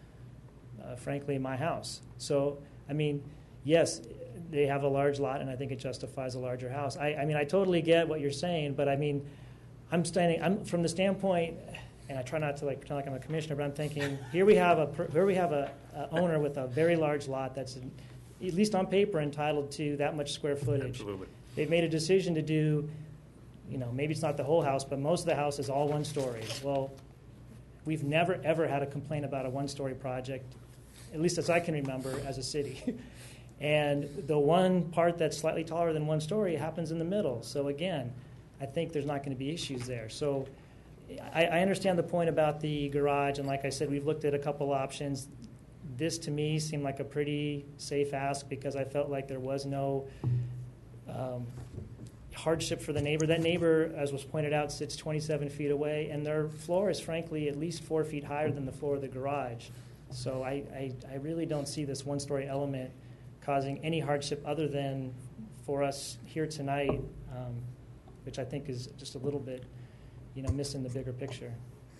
uh, frankly, my house. So, I mean, yes, they have a large lot, and I think it justifies a larger house. I, I mean, I totally get what you're saying, but I mean, I'm standing, I'm from the standpoint, and I try not to like pretend like I'm a commissioner, but I'm thinking, here we have a, per- here we have a, a owner with a very large lot that's, at least on paper, entitled to that much square footage. Absolutely. They've made a decision to do, you know, maybe it's not the whole house, but most of the house is all one story. Well, we've never, ever had a complaint about a one-story project, at least as I can remember, as a city. And the one part that's slightly taller than one story happens in the middle. So again, I think there's not going to be issues there. So I, I understand the point about the garage, and like I said, we've looked at a couple options. This, to me, seemed like a pretty safe ask because I felt like there was no um, hardship for the neighbor. That neighbor, as was pointed out, sits twenty-seven feet away, and their floor is, frankly, at least four feet higher than the floor of the garage. So I, I, I really don't see this one-story element causing any hardship other than for us here tonight, um, which I think is just a little bit, you know, missing the bigger picture.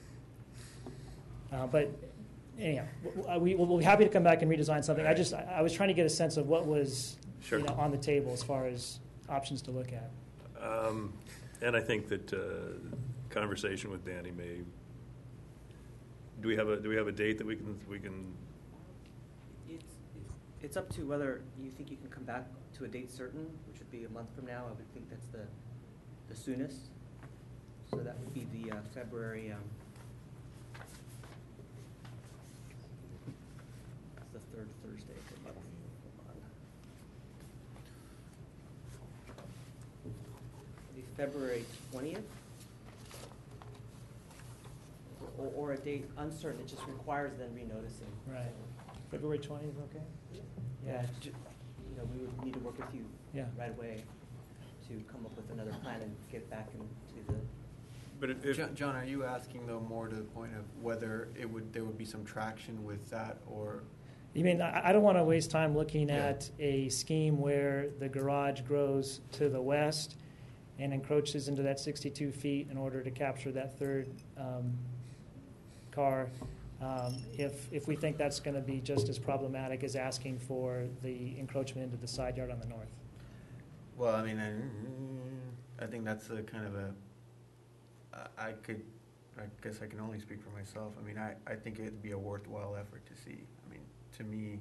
Uh, but anyhow, we, we'll be happy to come back and redesign something. I just, I was trying to get a sense of what was, Sure. you know, on the table as far as options to look at. Um, and I think that uh, conversation with Danny may. Do we have a Do we have a date that we can we can? It's, it's up to whether you think you can come back to a date certain, which would be a month from now. I would think that's the the soonest. So that would be the uh, February. Um, that's the third Thursday of the month. The February twentieth, or, or a date uncertain. It just requires then renoticing. Right. February twentieth, okay? Yeah. ju- You know, we would need to work with you Yeah. right away to come up with another plan and get back into the. But if, John, John, are you asking though more to the point of whether it would, there would be some traction with that, or? You mean, I, I don't want to waste time looking Yeah. at a scheme where the garage grows to the west and encroaches into that sixty-two feet in order to capture that third um, car. Um, if, if we think that's going to be just as problematic as asking for the encroachment into the side yard on the north. Well, I mean, I, I think that's a kind of a, I- I could, I guess I can only speak for myself. I mean, I, I think it'd be a worthwhile effort to see. I mean, to me,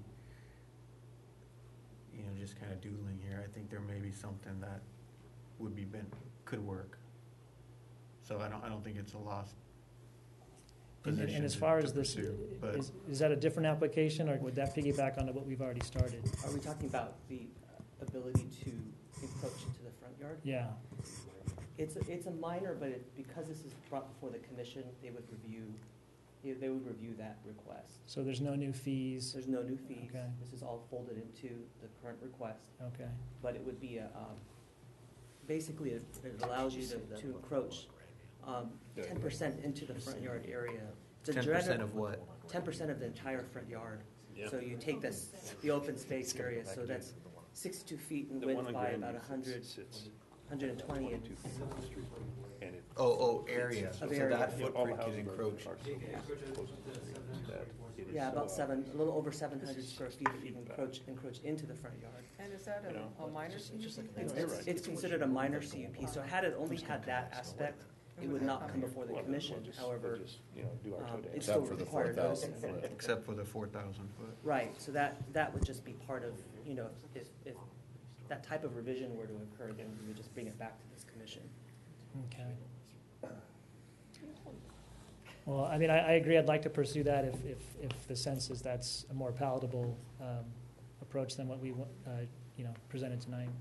you know, just kind of doodling here, I think there may be something that would be, been, could work. So I don't, I don't think it's a lost And, position and as to- far to as this, pursue, but- is, is that a different application, or would that piggyback onto what we've already started? Are we talking about the ability to encroach into the front yard? Yeah. It's a, it's a minor, but it, because this is brought before the commission, they would review, they they would review that request. So there's no new fees? There's no new fees. Okay. This is all folded into the current request, Okay. but it would be a, um, basically, it it allows you to, to encroach um, ten percent into the front yard area. It's a Ten general- percent of what? Ten percent of the entire front yard. So you take this, the open space area, so that's sixty-two feet in width by about a hundred, hundred and twenty in. Oh, oh, area, so Of area. that footprint could encroach. Yeah, about seven, a little over seven hundred square feet that you can encroach, encroach into the front yard. And is that a, a minor C U P? It's, it's, it's considered a minor C U P, so had it only had that aspect, it would not come before the commission. However, um, it's still required noticing. Except for the four thousand foot. Right, so that, that would just be part of, you know, if, if that type of revision were to occur, then we would just bring it back to this commission. Okay. Well, I mean, I, I agree. I'd like to pursue that if, if, if the sense is that's a more palatable um, approach than what we, wa- uh, you know, presented tonight.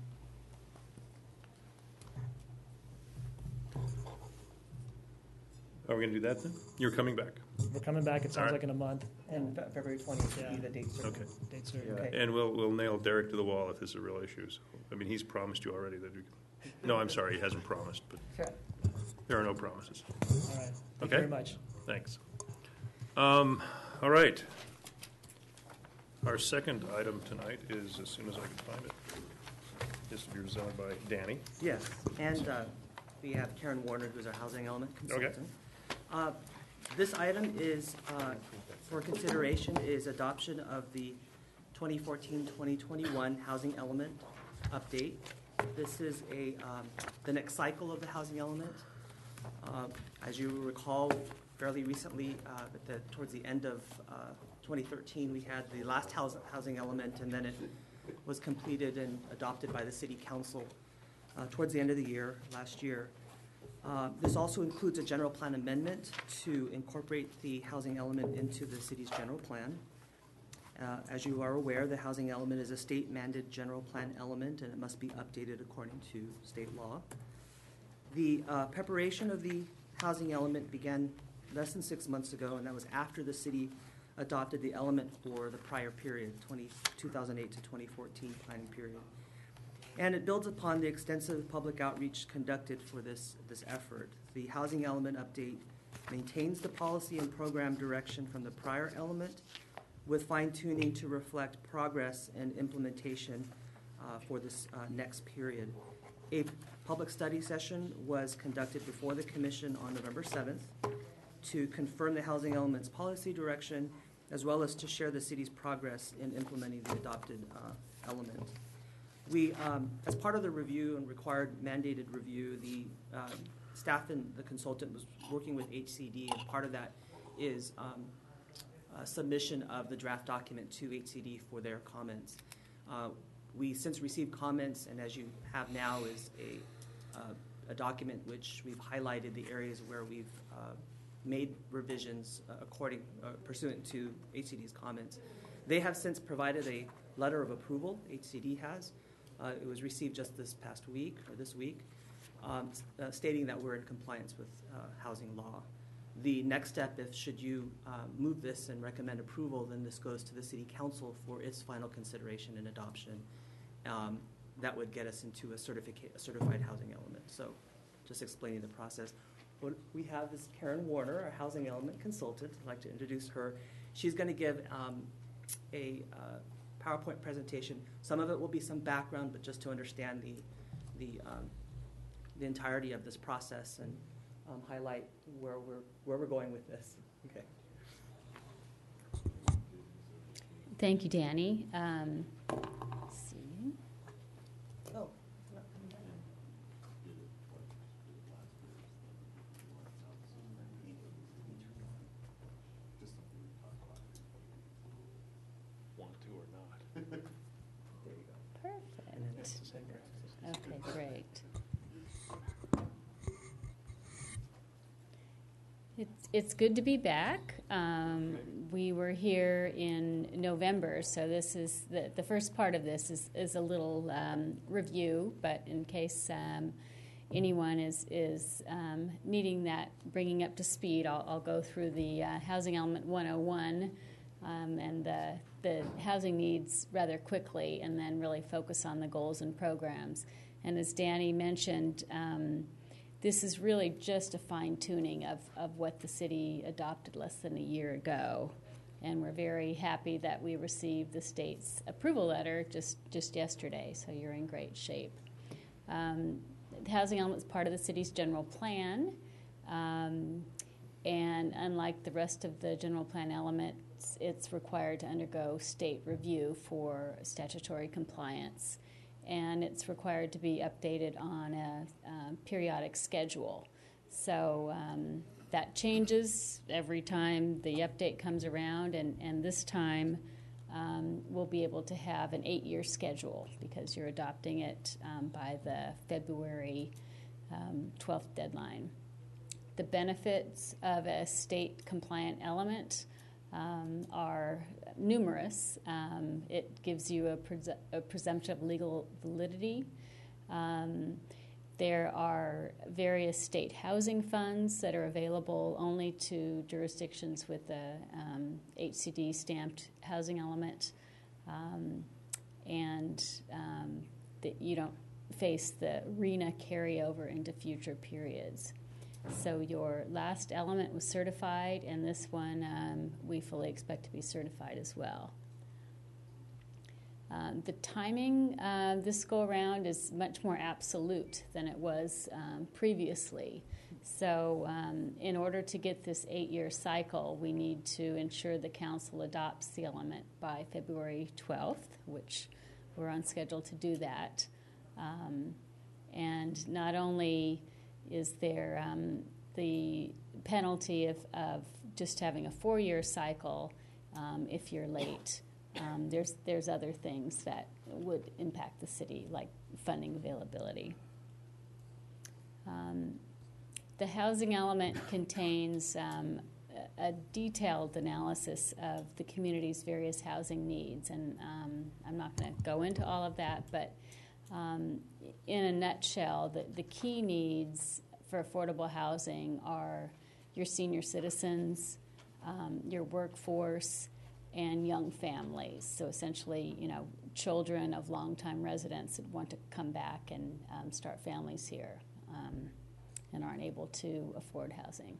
are we going to do that then? You're coming back. We're coming back, it All sounds right. like in a month. And Fe- February twentieth would be Yeah. the date certain. Okay. Date certain. Okay. And we'll we'll nail Derek to the wall if this is a real issue. So, I mean, he's promised you already that. We, no, I'm sorry, he hasn't promised, but Okay. there are no promises. All right. Thank Okay. you very much. Thanks. Um, all right. Our second item tonight is, as soon as I can find it, this will be presented by Danny. Yes, and uh, we have Karen Warner, who's our housing element consultant. Uh, This item is, uh, for consideration, is adoption of the twenty fourteen twenty twenty-one housing element update. This is a, um, the next cycle of the housing element. Uh, As you recall, fairly recently, uh, at the, towards the end of uh, twenty thirteen, we had the last house, housing element, and then it was completed and adopted by the city council uh, towards the end of the year, last year. Uh, This also includes a general plan amendment to incorporate the housing element into the city's general plan. Uh, As you are aware, the housing element is a state-mandated general plan element, and it must be updated according to state law. The uh, preparation of the housing element began less than six months ago, and that was after the city adopted the element for the prior period, two thousand eight to twenty fourteen planning period. And it builds upon the extensive public outreach conducted for this, this effort. The housing element update maintains the policy and program direction from the prior element with fine-tuning to reflect progress and implementation uh, for this uh, next period. A public study session was conducted before the commission on November seventh to confirm the housing element's policy direction, as well as to share the city's progress in implementing the adopted uh, element. We, um, as part of the review and required mandated review, the um, staff and the consultant was working with H C D, and part of that is um, a submission of the draft document to H C D for their comments. Uh, we since received comments, and as you have now is a, uh, a document which we've highlighted the areas where we've uh, made revisions uh, according, uh, pursuant to H C D's comments. They have since provided a letter of approval, H C D has. Uh, it was received just this past week, or this week, um, uh, stating that we're in compliance with uh, housing law. The next step, if should you uh, move this and recommend approval, then this goes to the City Council for its final consideration and adoption. Um, that would get us into a, certificate, a certified housing element. So just explaining the process. What we have is Karen Warner, our housing element consultant. I'd like to introduce her. She's going to give um, a uh, PowerPoint presentation. Some of it will be some background, but just to understand the the, um, the entirety of this process and um, highlight where we're where we're going with this. Okay. Thank you, Danny. Um, let's see. Oh. Want to or not. There you go. Perfect. Okay, great. It's, it's good to be back. Um, we were here in November, so this is the, the first part of this is, is a little um, review, but in case um, anyone is, is um, needing that bringing up to speed, I'll, I'll go through the uh, Housing Element one oh one um, and the, the housing needs rather quickly, and then really focus on the goals and programs. And as Danny mentioned, um, this is really just a fine-tuning of, of what the city adopted less than a year ago. And we're very happy that we received the state's approval letter just, just yesterday, so you're in great shape. Um, the housing element is part of the city's general plan, um, and unlike the rest of the general plan elements, it's required to undergo state review for statutory compliance. And it's required to be updated on a um, periodic schedule. So um, that changes every time the update comes around, and, and this time um, we'll be able to have an eight-year schedule because you're adopting it um, by the February um, twelfth deadline. The benefits of a state-compliant element um, are numerous. Um, it gives you a, pres- a presumption of legal validity. Um, there are various state housing funds that are available only to jurisdictions with a um, H C D stamped housing element, um, and um, that you don't face the R E N A carryover into future periods. So your last element was certified, and this one um, we fully expect to be certified as well. Um, the timing uh, this go-around is much more absolute than it was um, previously. So um, in order to get this eight-year cycle, we need to ensure the council adopts the element by February twelfth, which we're on schedule to do that. Um, and not only is there um, the penalty of, of just having a four-year cycle um, if you're late. Um, there's there's other things that would impact the city, like funding availability. Um, the housing element contains um, a, a detailed analysis of the community's various housing needs, and um, I'm not going to go into all of that, but um, in a nutshell, the, the key needs for affordable housing are your senior citizens, um, your workforce, and young families. So essentially, you know, children of longtime residents that want to come back and um, start families here um, and aren't able to afford housing.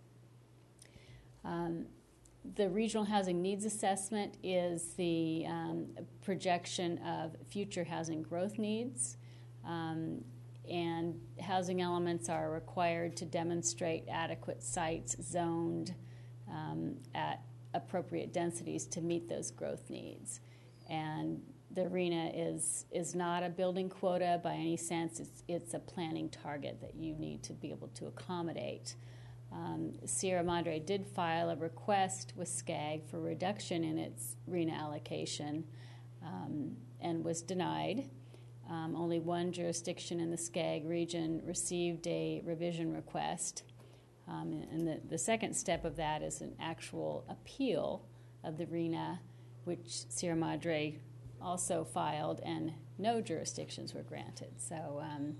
Um, the Regional Housing Needs Assessment is the um, projection of future housing growth needs. Um, and housing elements are required to demonstrate adequate sites zoned um, at appropriate densities to meet those growth needs. And the arena is is not a building quota by any sense. It's, it's a planning target that you need to be able to accommodate. Um, Sierra Madre did file a request with S C A G for reduction in its arena allocation um, and was denied. Um, only one jurisdiction in the S C A G region received a revision request. Um, and the, the second step of that is an actual appeal of the arena, which Sierra Madre also filed, and no jurisdictions were granted. So um,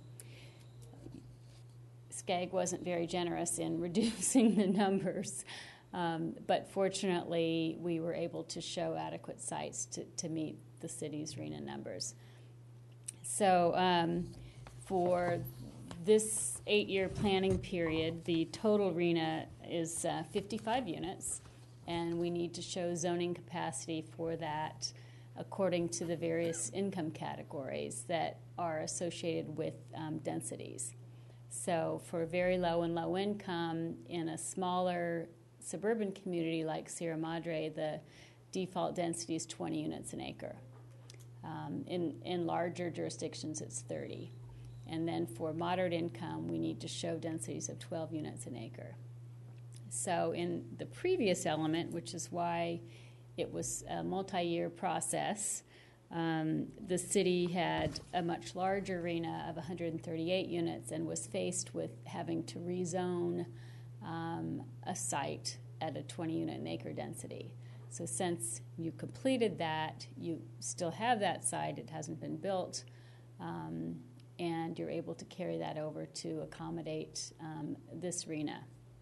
S C A G wasn't very generous in reducing the numbers, um, but fortunately we were able to show adequate sites to, to meet the city's arena numbers. So um, for this eight-year planning period, the total arena is uh, fifty-five units, and we need to show zoning capacity for that according to the various income categories that are associated with um, densities. So for very low and low income, in a smaller suburban community like Sierra Madre, the default density is twenty units an acre. Um, in, in larger jurisdictions, it's thirty. And then for moderate income, we need to show densities of twelve units an acre. So in the previous element, which is why it was a multi-year process, um, the city had a much larger arena of one hundred thirty-eight units and was faced with having to rezone um, a site at a twenty unit an acre density. So since you completed that, you still have that site, it hasn't been built, um, and you're able to carry that over to accommodate um, this arena.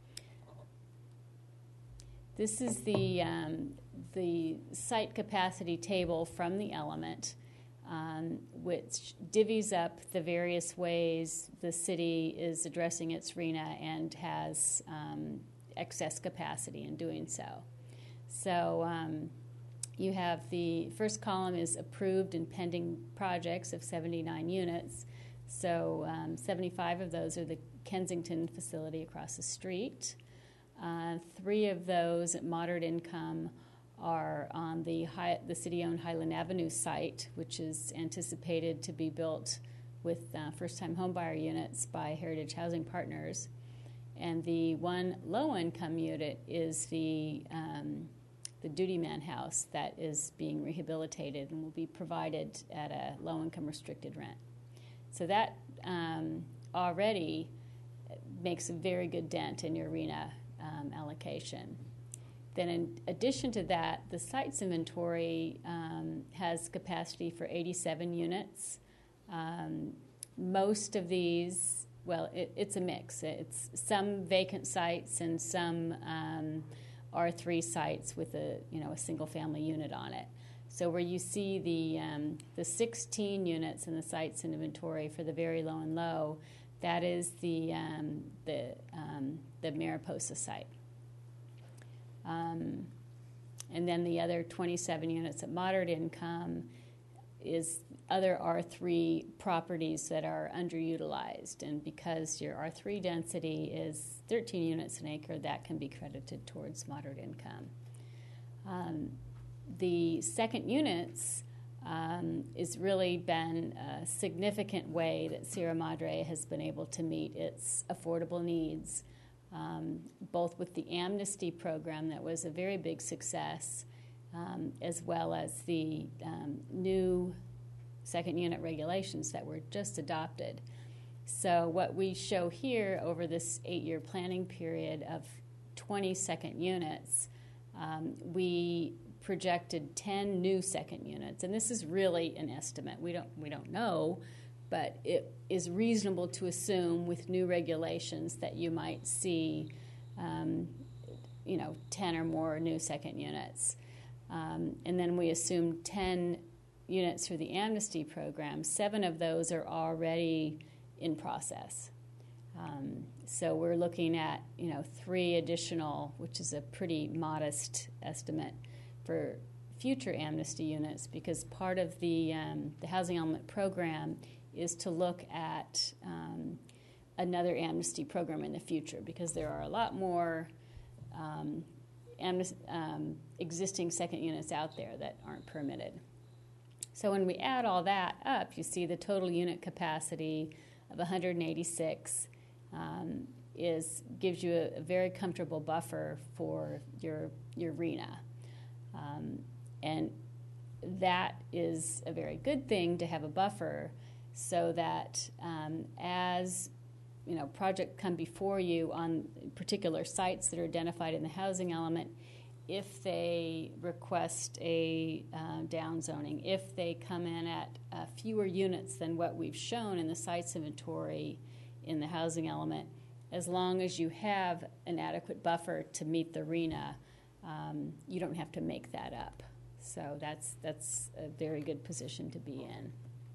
This is the, um, the site capacity table from the element, um, which divvies up the various ways the city is addressing its arena and has um, excess capacity in doing so. So um, you have the first column is approved and pending projects of seventy-nine units. So um, seventy-five of those are the Kensington facility across the street. Uh, three of those at moderate income are on the, high, the city-owned Highland Avenue site, which is anticipated to be built with uh, first-time homebuyer units by Heritage Housing Partners. And the one low-income unit is the, um, the Duty Man House that is being rehabilitated and will be provided at a low-income restricted rent. So that um, already makes a very good dent in your arena um, allocation. Then in addition to that, the sites inventory um, has capacity for eighty-seven units. Um, most of these, well, it, it's a mix. It's some vacant sites and some um, R three sites with a, you know, a single family unit on it. So where you see the um, the sixteen units in the sites in inventory for the very low and low, that is the um, the um, the Mariposa site. Um, and then the other twenty-seven units at moderate income is other R three properties that are underutilized. And because your R three density is thirteen units an acre, that can be credited towards moderate income. Um, the second units um, has really been a significant way that Sierra Madre has been able to meet its affordable needs, um, both with the amnesty program that was a very big success, um, as well as the um, new second unit regulations that were just adopted. So what we show here over this eight-year planning period of twenty second units, um, we projected ten new second units, and this is really an estimate. We don't we don't know, but it is reasonable to assume with new regulations that you might see, um, you know, ten or more new second units. Um, and then we assume ten units for the amnesty program. Seven of those are already in process. Um, so we're looking at, you know, three additional, which is a pretty modest estimate for future amnesty units, because part of the um, the housing element program is to look at um, another amnesty program in the future, because there are a lot more um, amnes- um, existing second units out there that aren't permitted. So when we add all that up, you see the total unit capacity of one hundred eighty-six um, is gives you a, a very comfortable buffer for your your R E N A. Um, and that is a very good thing to have a buffer, so that um, as you know, projects come before you on particular sites that are identified in the housing element, if they request a uh, downzoning, if they come in at uh, fewer units than what we've shown in the sites inventory in the housing element, as long as you have an adequate buffer to meet the R E N A, um, you don't have to make that up. So that's that's a very good position to be in.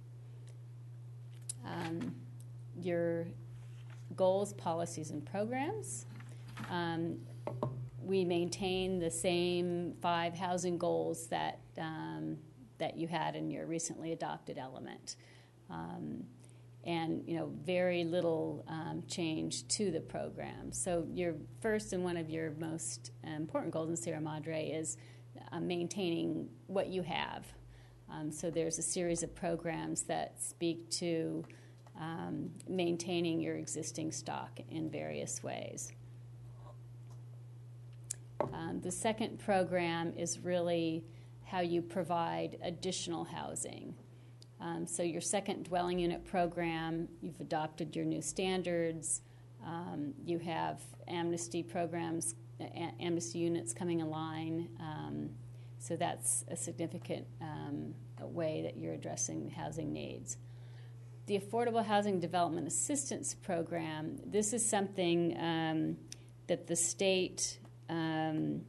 Um, your goals, policies, and programs. Um, we maintain the same five housing goals that um, that you had in your recently adopted element, um, and you know, very little um, change to the program. So your first and one of your most important goals in Sierra Madre is uh, maintaining what you have. Um, so there's a series of programs that speak to um, maintaining your existing stock in various ways. Um, the second program is really how you provide additional housing. Um, so your second dwelling unit program, you've adopted your new standards. Um, you have amnesty programs, a- amnesty units coming online. Um, so that's a significant um, way that you're addressing housing needs. The Affordable Housing Development Assistance Program, this is something um, that the state um,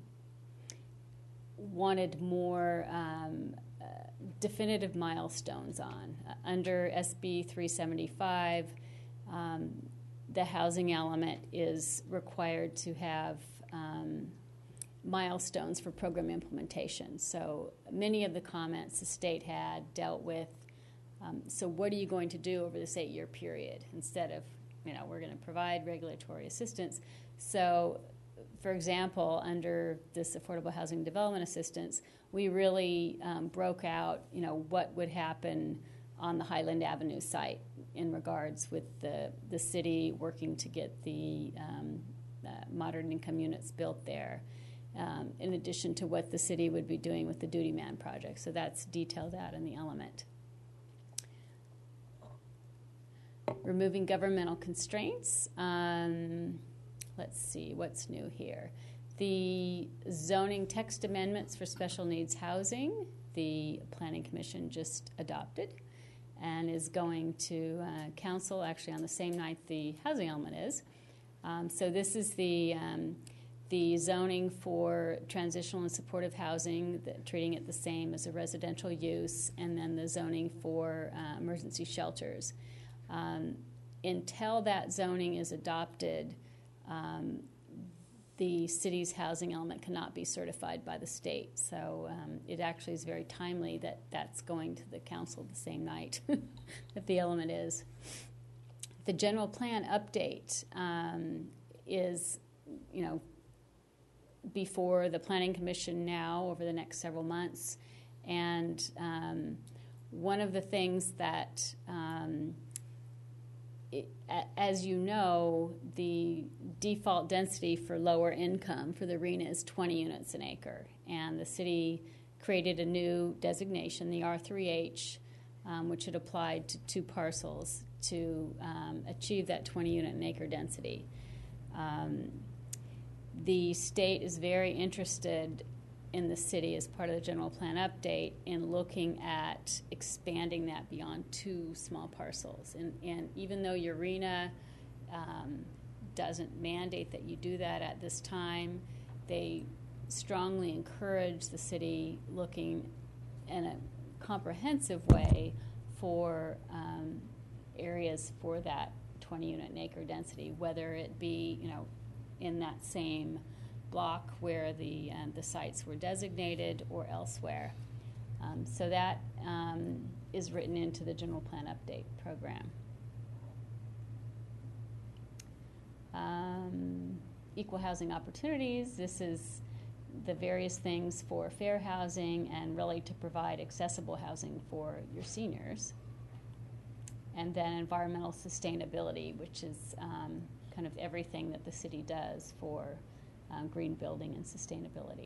wanted more um, uh, definitive milestones on. Uh, under S B three seventy-five, um, the housing element is required to have um, milestones for program implementation. So many of the comments the state had dealt with, um, so what are you going to do over this eight-year period instead of, you know, we're going to provide regulatory assistance. So, for example, under this Affordable Housing Development Assistance, we really um, broke out, you know, what would happen on the Highland Avenue site in regards with the, the city working to get the um, uh, moderate income units built there, um, in addition to what the city would be doing with the Duty Man project. So that's detailed out in the element. Removing governmental constraints. Um, let's see, what's new here? The zoning text amendments for special needs housing, the Planning Commission just adopted and is going to uh, council actually on the same night the housing element is. Um, so this is the um, the zoning for transitional and supportive housing, the, treating it the same as a residential use, and then the zoning for uh, emergency shelters. Um, until that zoning is adopted, um, the city's housing element cannot be certified by the state. So um, it actually is very timely that that's going to the council the same night that the element is. The general plan update um, is, you know, before the Planning Commission now over the next several months. And um, one of the things that um, It, as you know, the default density for lower income for the R E N A is twenty units an acre, and the city created a new designation, the R three H, um, which had applied to two parcels to um, achieve that twenty unit an acre density. Um, the state is very interested in the city as part of the general plan update in looking at expanding that beyond two small parcels. And, and even though Urena um, doesn't mandate that you do that at this time, they strongly encourage the city looking in a comprehensive way for um, areas for that twenty unit and acre density, whether it be, you know, in that same block where the um, the sites were designated or elsewhere. Um, so that um, is written into the general plan update program. Um, equal housing opportunities. This is the various things for fair housing and really to provide accessible housing for your seniors. And then environmental sustainability, which is um, kind of everything that the city does for um, green building and sustainability.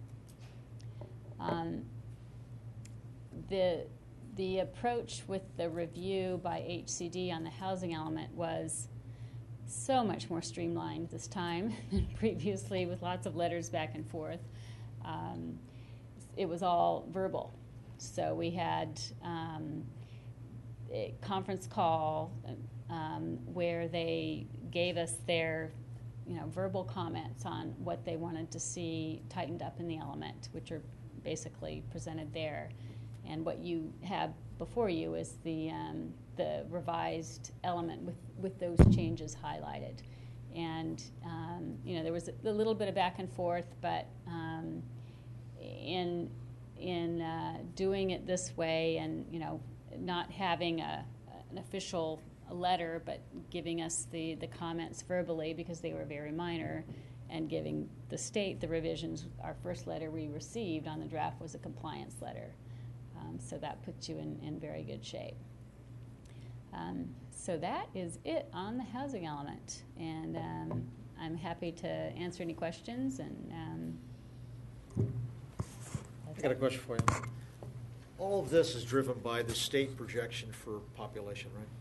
Um, the, the approach with the review by H C D on the housing element was so much more streamlined this time than previously, with lots of letters back and forth. Um, it was all verbal. So we had um, a conference call um, where they gave us their you know, verbal comments on what they wanted to see tightened up in the element, which are basically presented there. And what you have before you is the um, the revised element with, with those changes highlighted. And, um, you know, there was a, a little bit of back and forth, but um, in, in uh, doing it this way and, you know, not having a, an official letter, but giving us the, the comments verbally because they were very minor, and giving the state the revisions, our first letter we received on the draft was a compliance letter. Um, so that puts you in, in very good shape. Um, so that is it on the housing element, and um, I'm happy to answer any questions. And um, I got a question for you. All of this is driven by the state projection for population, right?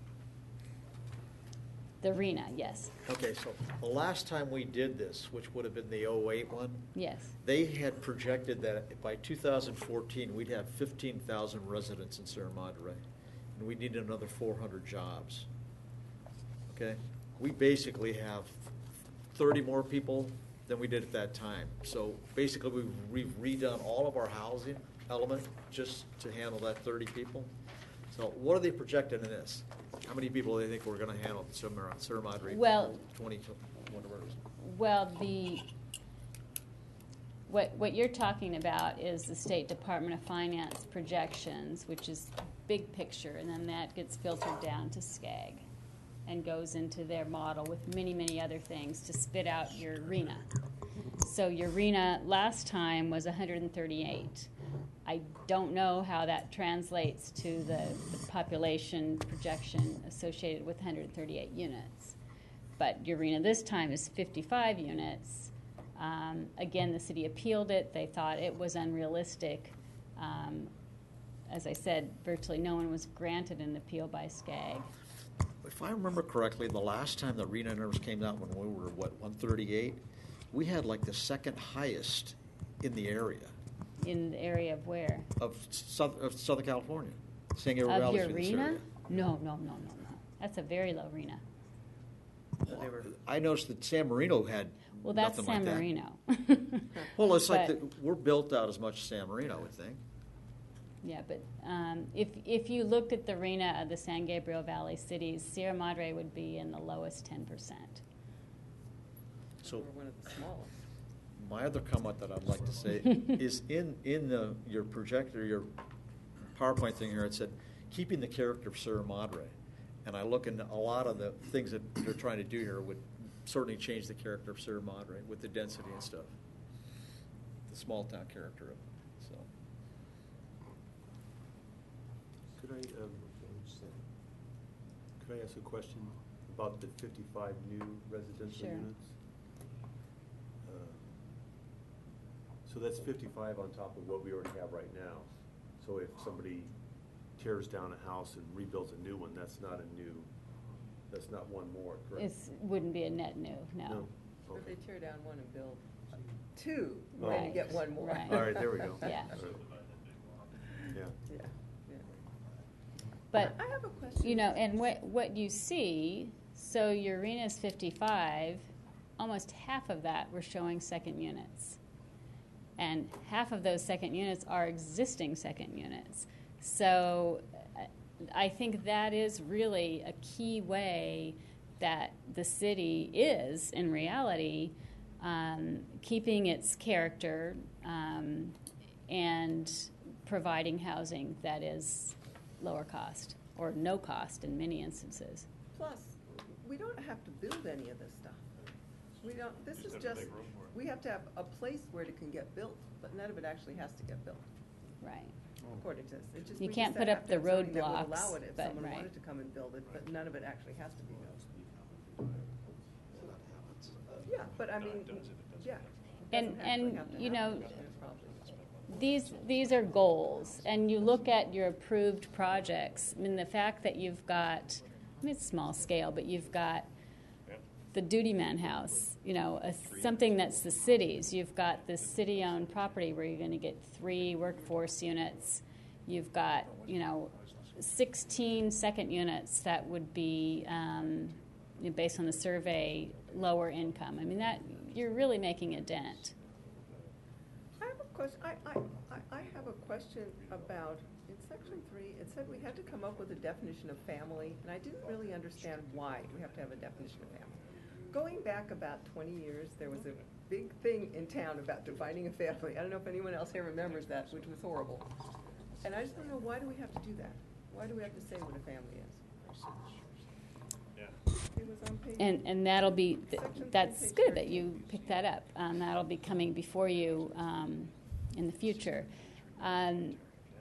the RENA, yes, Okay, so the last time we did this, which would have been the oh eight one, yes. they had projected that by two thousand fourteen, we'd have fifteen thousand residents in Sierra Madre, and we need another four hundred jobs. Okay? We basically have thirty more people than we did at that time. So basically, we've, we've redone all of our housing element just to handle that thirty people. So what are they projecting in this? How many people do they think we're going to handle somewhere on Sierra Madre? Well- twenty, whatever it is. Well, the, what, what you're talking about is the State Department of Finance projections, which is big picture, and then that gets filtered down to S C A G and goes into their model with many, many other things to spit out your RENA. So your RENA last time was one hundred thirty-eight. I don't know how that translates to the, the population projection associated with one hundred thirty-eight units. But your RENA this time is fifty-five units. Um, again, the city appealed it. They thought it was unrealistic. Um, as I said, virtually no one was granted an appeal by S C A G. If I remember correctly, the last time the RENA numbers came out when we were, what, one thirty-eight, we had like the second highest in the area In the area of where? of, South, of Southern California. San Gabriel Of Valley your is in this RENA? area. No, no, no, no, no. That's a very low RENA. I noticed that San Marino had Well, that's nothing San like that. Marino. Well, it's like But- the, we're built out as much as San Marino, I think. Yeah, but um, if if you looked at the RENA of the San Gabriel Valley cities, Sierra Madre would be in the lowest ten percent. So Or one of the smallest. my other comment that I'd like to say is in, in the, your projector, your PowerPoint thing here, it said, keeping the character of Sierra Madre. And I look into a lot of the things that they're trying to do here would certainly change the character of Sierra Madre with the density and stuff. The small town character of it, so. Could I, um, could I ask a question about the fifty-five new residential Sure. units? Uh, So that's fifty-five on top of what we already have right now. So if somebody tears down a house and rebuilds a new one, that's not a new, that's not one more, correct? It wouldn't be a net new, no. No? But Okay. they tear down one and build two when you Right. get one more. Right. All right, there we go. Yeah. Yeah. Yeah, yeah. But, I have a question. you know, and what, what you see, so your arena's fifty-five, almost half of that we're showing second units. And half of those second units are existing second units. So uh, I think that is really a key way that the city is, in reality, um, keeping its character um, and providing housing that is lower cost or no cost in many instances. Plus, we don't have to build any of this stuff. We don't, this is just, we have to have a place where it can get built, but none of it actually has to get built, Right. according to this. It just- You we can't just put have up to have the zoning that would roadblocks, allow it if but, someone right. wanted to come and build it, but none of it actually has to be built. Yeah, but I mean, yeah. it And, doesn't actually and have to you happen, know, probably. these, these are goals, and you look at your approved projects. I mean, the fact that you've got, I mean, it's small scale, but you've got the Duty Man House, you know, a, something that's the city's. You've got this city-owned property where you're going to get three workforce units. You've got, you know, sixteen second units that would be, um, you know, based on the survey, lower income. I mean, that you're really making a dent. I have a question, I, I, I- I have a question about, in section three, it said we had to come up with a definition of family, and I didn't really understand why we have to have a definition of family. Going back about twenty years, there was a big thing in town about defining a family. I don't know if anyone else here remembers that, which was horrible. And I just don't know, why do we have to do that? Why do we have to say what a family is? It was on page. And, and that'll be, th- Section three, that's page good that thirteen. you picked that up. Um, that'll be coming before you um, in the future. Um,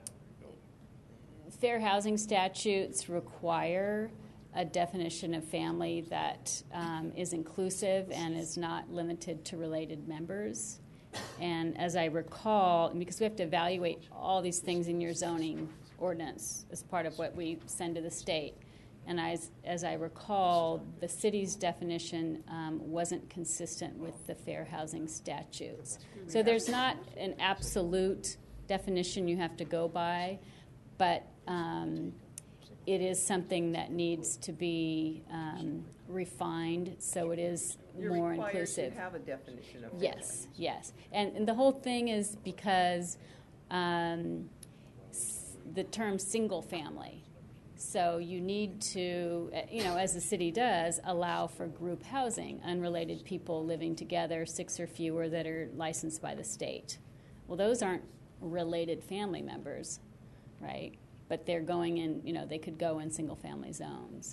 fair housing statutes require a definition of family that um, is inclusive and is not limited to related members. And as I recall, because we have to evaluate all these things in your zoning ordinance as part of what we send to the state. And as, as I recall, the city's definition um, wasn't consistent with the fair housing statutes. So there's not an absolute definition you have to go by, but um, it is something that needs to be um, refined so it is You're more required inclusive. to have a definition of family. Yes, yes. And, and the whole thing is because um, s- the term single family. So you need to, uh, you know, as the city does, allow for group housing, unrelated people living together, six or fewer that are licensed by the state. Well, those aren't related family members, right? But they're going in, you know, they could go in single family zones.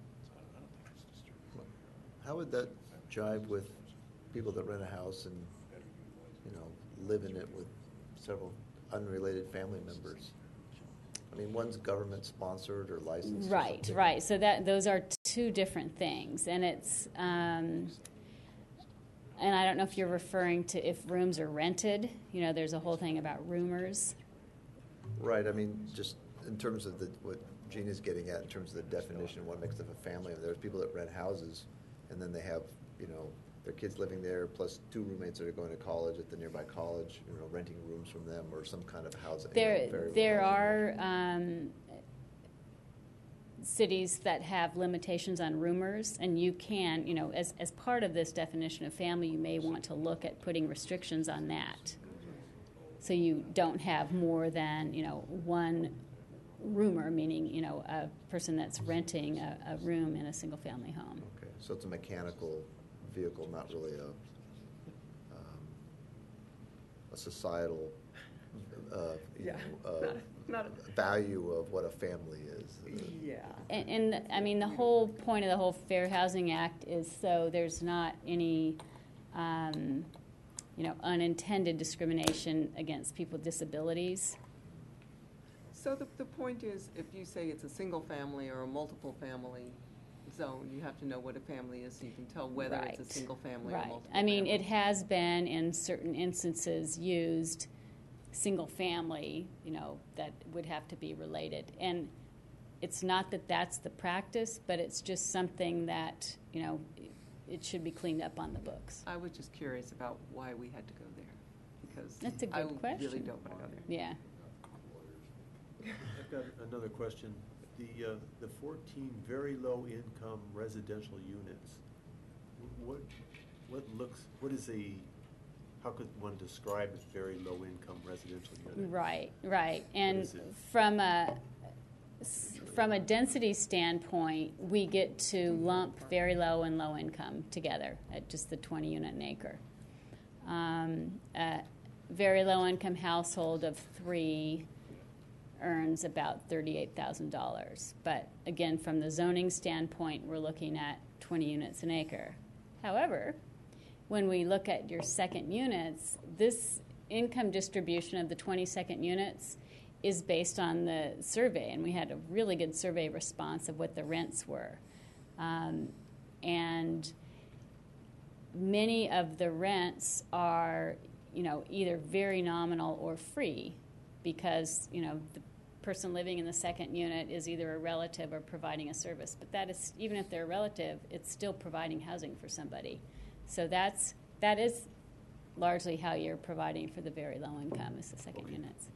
How would that jive with people that rent a house and, you know, live in it with several unrelated family members? I mean, one's government sponsored or licensed. or Right, something. right. So that those are two different things, and it's um, and I don't know if you're referring to if rooms are rented. You know, there's a whole thing about roomers. Right, I mean, just in terms of the, what Gina's getting at, in terms of the definition of what makes up a family, there's people that rent houses, and then they have, you know, their kids living there, plus two roommates that are going to college at the nearby college, you know, renting rooms from them, or some kind of housing. you know, There, variable there housing. are um, cities that have limitations on roomers, and you can, you know, as as part of this definition of family, you may want to look at putting restrictions on that. So you don't have more than, you know, one roomer, meaning, you know, a person that's renting a, a room in a single-family home. Okay, so it's a mechanical vehicle, not really a, um, a societal, uh, you Yeah, know, uh, not- not a- value of what a family is. Yeah. And, and, I mean, the whole point of the whole Fair Housing Act is so there's not any, um, you know, unintended discrimination against people with disabilities. So the, the point is, if you say it's a single family or a multiple family zone, you have to know what a family is so you can tell whether it's a Right. single family or Right. multiple I mean, family. it has been in certain instances used single family, you know, that would have to be related. And it's not that that's the practice, but it's just something that, you know, it should be cleaned up on the books. I was just curious about why we had to go there, because That's a I good really question. don't want to go there. Yeah. I've got another question. The, uh, the fourteen very low-income residential units, what, what looks, what is a, how could one describe a very low-income residential unit? Right, right. And is it? from a s- from a density standpoint, we get to lump very low and low income together at just the twenty unit an acre. Um, a very low income household of three earns about thirty-eight thousand dollars. But again, from the zoning standpoint, we're looking at twenty units an acre. However, when we look at your second units, this income distribution of the twenty second units is based on the survey, and we had a really good survey response of what the rents were. Um, and many of the rents are, you know, either very nominal or free, because, you know, the person living in the second unit is either a relative or providing a service. But that is, even if they're a relative, it's still providing housing for somebody. So that's, that is largely how you're providing for the very low income, is the second units.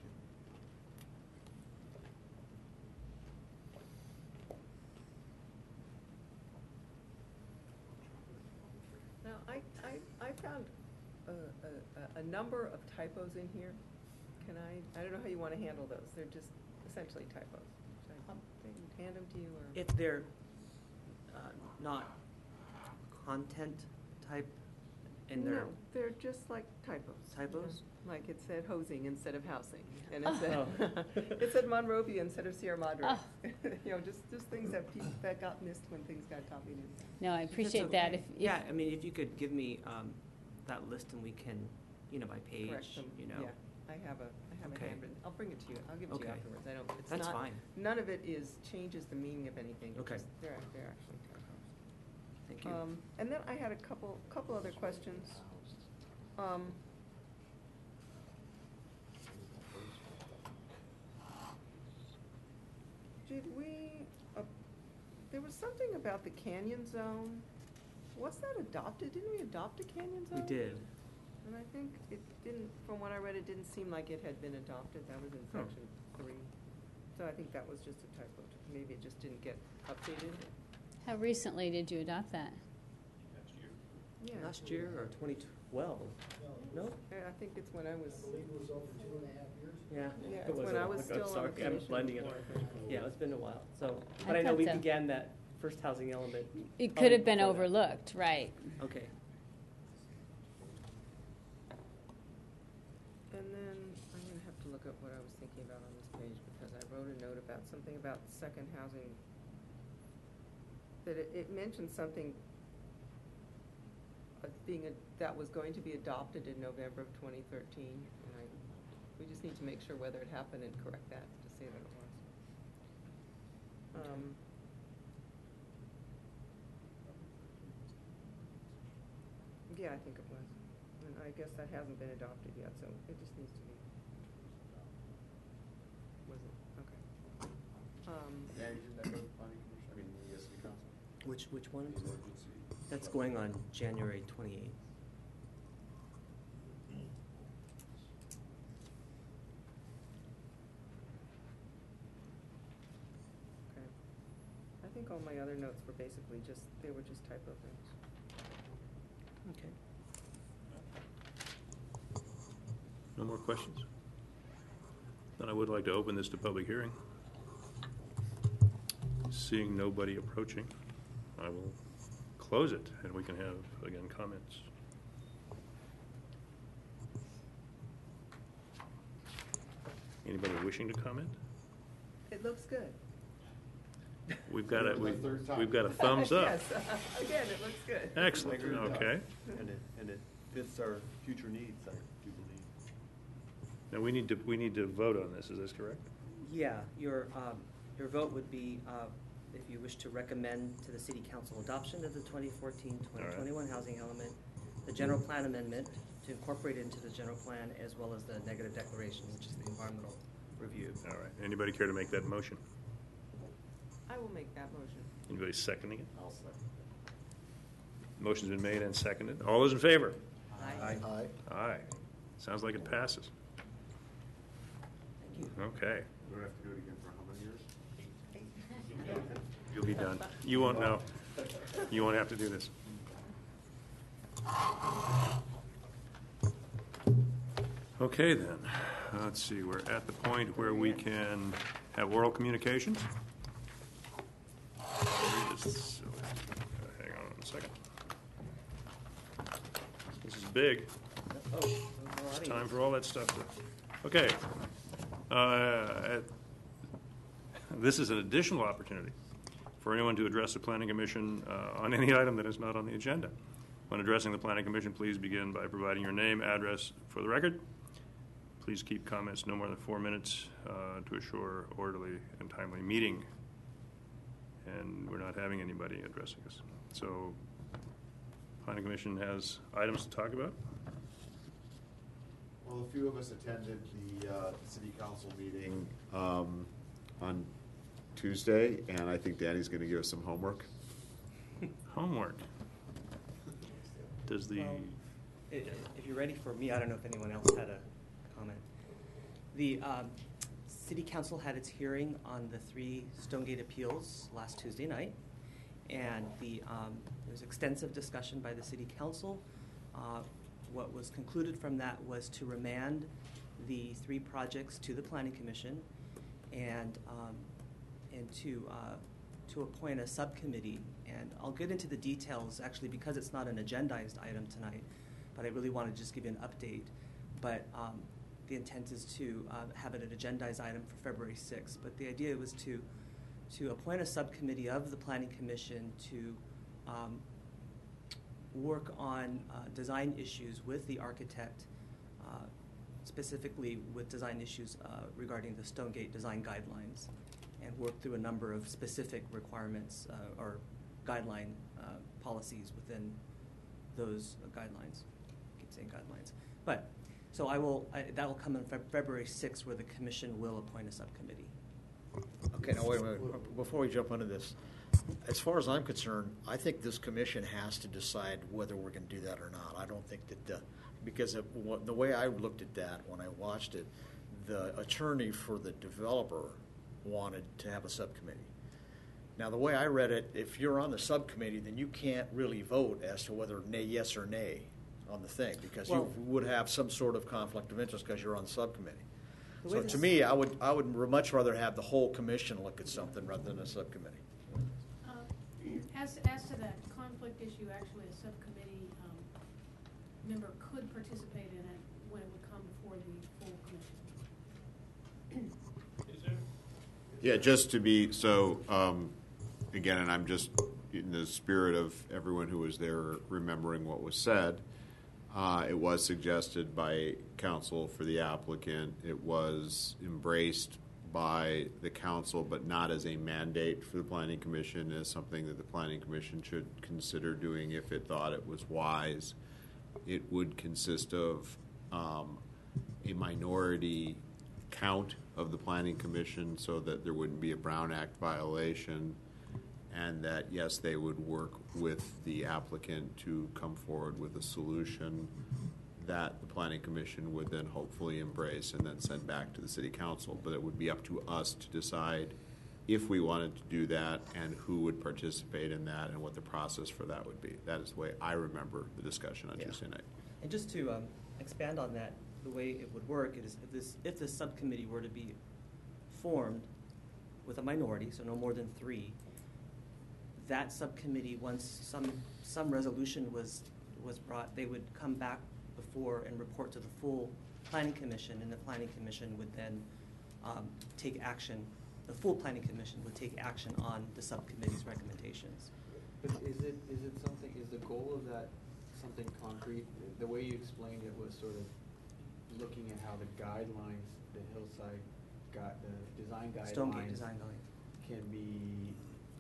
Now, I, I, I found a, a, a number of typos in here. Can I, I don't know how you want to handle those. They're just essentially typos. Should I hand them to you, or? If they're uh, not content type and they're No, they're just like typos. typos? Like it said hosing instead of housing, and Oh. it said, it said Monrovia instead of Sierra Madre. Oh. You know, just, just things that people, that got missed when things got copied in. No, I If it's appreciate that. okay. If, if Yeah, I mean, if you could give me um, that list and we can, you know, by page, Correct them, you know. yeah. I have a, I have a Okay. handwritten, I'll bring it to you, I'll give it to you Okay. afterwards, I don't, it's not. That's fine. None of it is, changes the meaning of anything. It's Okay. just- They're, they're actually typos. Thank you. Um, and then I had a couple, couple other questions. Um, Did we, uh, there was something about the canyon zone. Was that adopted? Didn't we adopt a canyon We zone? did. And I think it didn't, from what I read, it didn't seem like it had been adopted. That was in Oh. section three. So I think that was just a typo. Maybe it just didn't get updated. how recently did you adopt that? Yeah. Last year or twenty twelve? No? Yeah, I think it's when I was, was over two and a half years. Yeah. yeah, It it's was when a- I was I'm still on the sorry, I'm commission. blending it. Yeah, it's been a while, so, but I I know thought we so. began that first housing element. It could probably have been before that. overlooked, right? Okay. And then I'm gonna have to look at what I was thinking about on this page, because I wrote a note about something about second housing. That it, it mentioned something of being, a- that was going to be adopted in November of twenty thirteen, and I, we just need to make sure whether it happened and correct that to say that it was. Um, Yeah, I think it was. And I guess that hasn't been adopted yet, so it just needs to be. Was it? Okay. Um, Yeah, you did that go to the planning commission, I mean, the city council. Which, which one? Emergency. That's going on January twenty-eighth. Okay. I think all my other notes were basically just, they were just typo things. Okay. No more questions? Then I would like to open this to public hearing. Seeing nobody approaching, I will close it, and we can have, again, comments. Anybody wishing to comment? It looks good. We've got a, we've, Third time. we've got a thumbs up. Yes, again, it looks good. Excellent, okay. And it, and it fits our future needs, I do believe. Now, we need to, we need to vote on this, is this correct? Yeah, your, um, your vote would be, uh, if you wish to recommend to the city council adoption of the twenty fourteen twenty twenty-one housing element, the general plan amendment to incorporate it into the general plan, as well as the negative declaration, which is the environmental review. All right, anybody care to make that motion? I will make that motion. Anybody seconding it? I'll second Motion's been made and seconded. All those in favor? Aye. Aye. Aye. Sounds like it passes. Thank you. Okay. We don't have to do it again for how many years? You'll be done. You won't know. You won't have to do this. Okay, then. Let's see. We're at the point where we can have oral communications. Just, uh, hang on a second. This is big. Oh, It's time for all that stuff to, okay. Uh, This is an additional opportunity for anyone to address the Planning Commission uh, on any item that is not on the agenda. When addressing the Planning Commission, please begin by providing your name, address for the record. Please keep comments no more than four minutes uh, to assure orderly and timely meeting. And we're not having anybody addressing us. So, Planning Commission has items to talk about. Well, a few of us attended the uh, city council meeting um, on Tuesday, and I think Danny's going to give us some homework. Homework. Does the, Well, i- if you're ready for me, I don't know if anyone else had a comment. The um, City Council had its hearing on the three Stonegate appeals last Tuesday night, and the um, there was extensive discussion by the City Council. Uh, what was concluded from that was to remand the three projects to the Planning Commission, and um, and to uh, to appoint a subcommittee. And I'll get into the details, actually, because it's not an agendized item tonight, but I really want to just give you an update. But um, the intent is to uh, have it an agendized item for February sixth. But the idea was to to appoint a subcommittee of the Planning Commission to um, work on uh, design issues with the architect, uh, specifically with design issues uh, regarding the Stonegate design guidelines, and work through a number of specific requirements uh, or guideline uh, policies within those uh, guidelines. I keep saying guidelines. But, so I will, I, that will come on Feb- February sixth, where the commission will appoint a subcommittee. Okay, now wait a minute, before we jump into this, as far as I'm concerned, I think this commission has to decide whether we're going to do that or not. I don't think that, uh, because of what, the way I looked at that when I watched it, the attorney for the developer wanted to have a subcommittee. Now, the way I read it, if you're on the subcommittee, then you can't really vote as to whether nay, yes or nay on the thing, because Well- you would have some sort of conflict of interest because you're on the subcommittee. The So way to this- me, I would, I would much rather have the whole commission look at something rather than a subcommittee. Uh, As, as to that conflict issue, actually, a subcommittee um, member could participate in it when it would come before the full commission. Yeah, just to be, so, um, again, and I'm just in the spirit of everyone who was there remembering what was said, uh, it was suggested by counsel for the applicant. It was embraced by the council, but not as a mandate for the Planning Commission, as something that the Planning Commission should consider doing if it thought it was wise. It would consist of um, a minority count of the Planning Commission so that there wouldn't be a Brown Act violation, and that, yes, they would work with the applicant to come forward with a solution that the Planning Commission would then hopefully embrace and then send back to the City Council. But it would be up to us to decide if we wanted to do that and who would participate in that and what the process for that would be. That is the way I remember the discussion on Yeah. Tuesday night. And just to um, expand on that, the way it would work is if this, if this subcommittee were to be formed with a minority, so no more than three, that subcommittee, once some, some resolution was, was brought, they would come back before and report to the full Planning Commission, and the Planning Commission would then um, take action. The full Planning Commission would take action on the subcommittee's recommendations. But is it, is it something, is the goal of that something concrete? The way you explained it was sort of looking at how the guidelines, the hillside, got the design guidelines. Stonegate design guidelines. Can be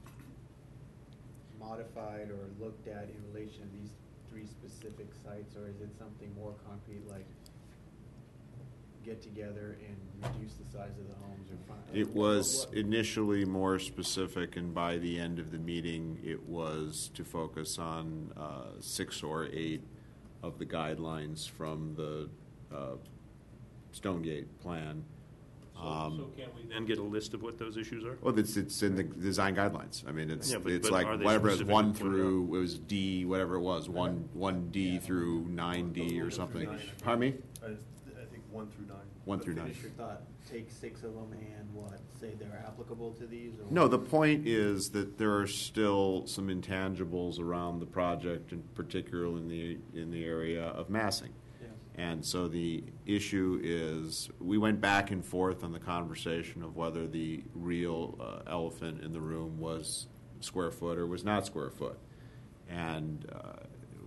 modified or looked at in relation to these three specific sites, or is it something more concrete like get together and reduce the size of the homes or front? It was initially more specific, and by the end of the meeting, it was to focus on uh, six or eight of the guidelines from the uh, Stonegate plan. So, Um, so can't we then get a list of what those issues are? Well, it's, it's in the design guidelines. I mean, it's Yeah, but- it's but like are they whatever it's specifically one pointed through, it was D, whatever it was, one one D through nine D or something. Pardon me? I I think one through nine. One But through nine. Finish your thought, take six of them and what, say they're applicable to these? Or No, the point is that there are still some intangibles around the project, in particular in the in the area of massing. Yes. And so the issue is, we went back and forth on the conversation of whether the real uh, elephant in the room was square foot or was not square foot. And uh,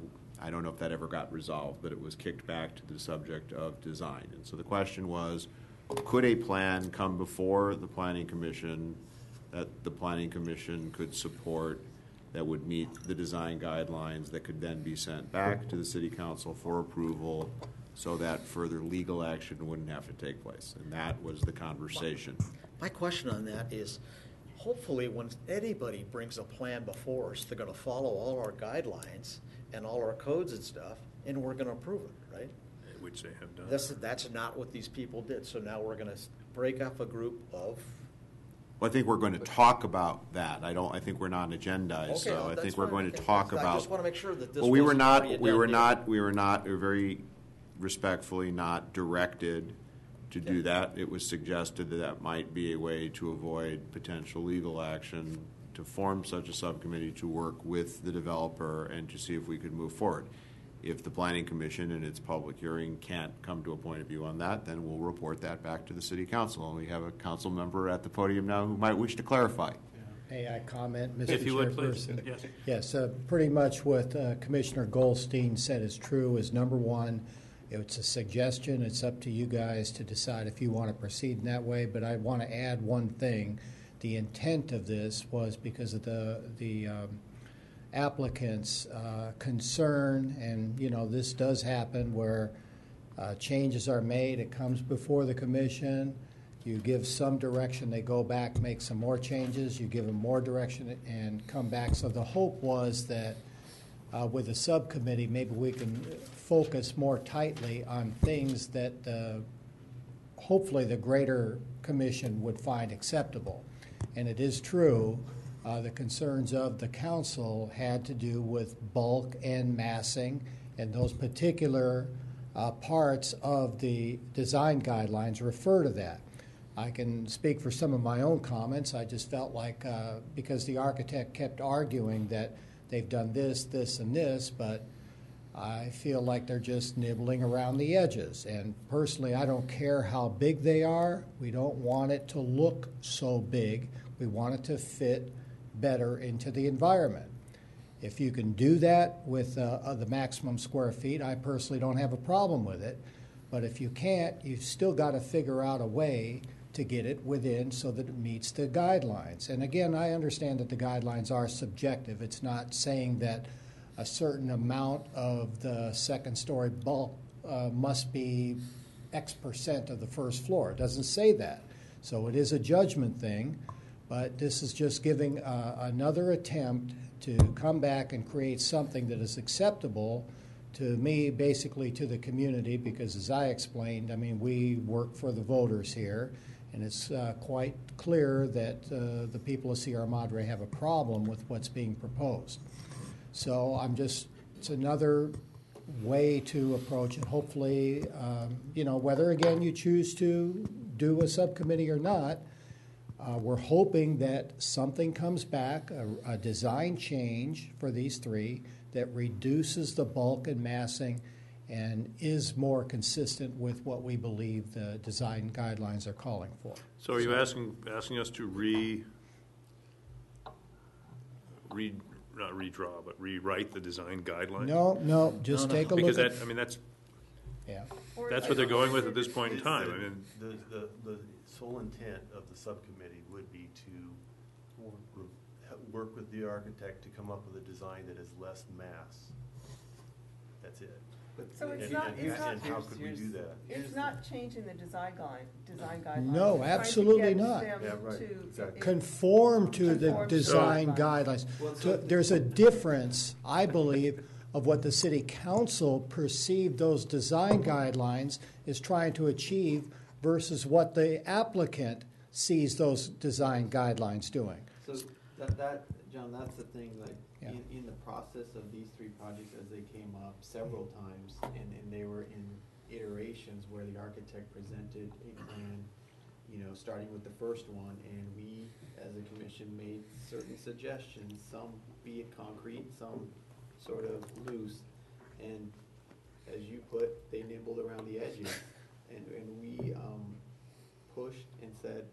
I don't know if that ever got resolved, but it was kicked back to the subject of design. And so the question was, could a plan come before the Planning Commission that the Planning Commission could support, that would meet the design guidelines, that could then be sent back to the City Council for approval so that further legal action wouldn't have to take place? And that was the conversation. My question on that is, hopefully when anybody brings a plan before us, they're gonna follow all our guidelines and all our codes and stuff, and we're gonna approve it, right? Which they have done. That's, that's not what these people did, so now we're gonna break off a group of, Well, I think we're going to talk about that. I don't, I think we're not agendized, Okay, so I that's think we're fine. going to Okay, talk that's- I about. just wanna make sure that this Well, we were wasn't not, already a we done were deal. not, we were not, we were very respectfully not directed to do that. It was suggested that that might be a way to avoid potential legal action, to form such a subcommittee to work with the developer and to see if we could move forward. If the Planning Commission in its public hearing can't come to a point of view on that, then we'll report that back to the City Council. And we have a council member at the podium now who might wish to clarify. May I comment, Mister If you would, please. Chairperson? Yes. Yes, uh, pretty much what uh, Commissioner Goldstein said is true. Is number one, it's a suggestion. It's up to you guys to decide if you want to proceed in that way. But I want to add one thing. The intent of this was because of the the um, applicants' uh, concern, and you know this does happen where uh, changes are made. It comes before the commission. You give some direction, they go back, make some more changes. You give them more direction and come back. So the hope was that uh, with the subcommittee, maybe we can focus more tightly on things that uh, hopefully the greater commission would find acceptable. And it is true, uh, the concerns of the council had to do with bulk and massing, and those particular uh, parts of the design guidelines refer to that. I can speak for some of my own comments. I just felt like uh, because the architect kept arguing that they've done this, this, and this, but I feel like they're just nibbling around the edges. And personally, I don't care how big they are. We don't want it to look so big. We want it to fit better into the environment. If you can do that with uh, the maximum square feet, I personally don't have a problem with it. But if you can't, you've still got to figure out a way to get it within so that it meets the guidelines. And again, I understand that the guidelines are subjective. It's not saying that a certain amount of the second story bulk uh, must be X percent of the first floor. It doesn't say that. So it is a judgment thing, but this is just giving uh, another attempt to come back and create something that is acceptable to me, basically to the community, because as I explained, I mean, we work for the voters here, and it's uh, quite clear that uh, the people of Sierra Madre have a problem with what's being proposed. So I'm just, it's another way to approach it. Hopefully, um, you know, whether again you choose to do a subcommittee or not, uh, we're hoping that something comes back, a, a design change for these three that reduces the bulk and massing and is more consistent with what we believe the design guidelines are calling for. So are you asking, asking us to re, re, not redraw, but rewrite the design guidelines? No, no, just No, no. take a Because look at... that, I mean, that's, Yeah. that's what they're going with at this point in It's time. the- I mean, The, the, the sole intent of the subcommittee would be to work, work with the architect to come up with a design that is less mass. That's it. So it's And- not, and- it's not, And how could we do that? it's not changing the design guide, design guidelines. No, It's trying to absolutely get not. them Yeah, right, to- exactly. Conform to the Conform to design guidelines. guidelines. So there's a difference, I believe, of what the city council perceived those design guidelines is trying to achieve versus what the applicant sees those design guidelines doing. So that, that, John, that's the thing, like, Yeah. in, in the process of these three projects as they came up several times, and, and they were in iterations where the architect presented a plan, you know, starting with the first one, and we, as a commission, made certain suggestions, some be it concrete, some sort of loose, and as you put, they nibbled around the edges, and, and we, um, pushed and said,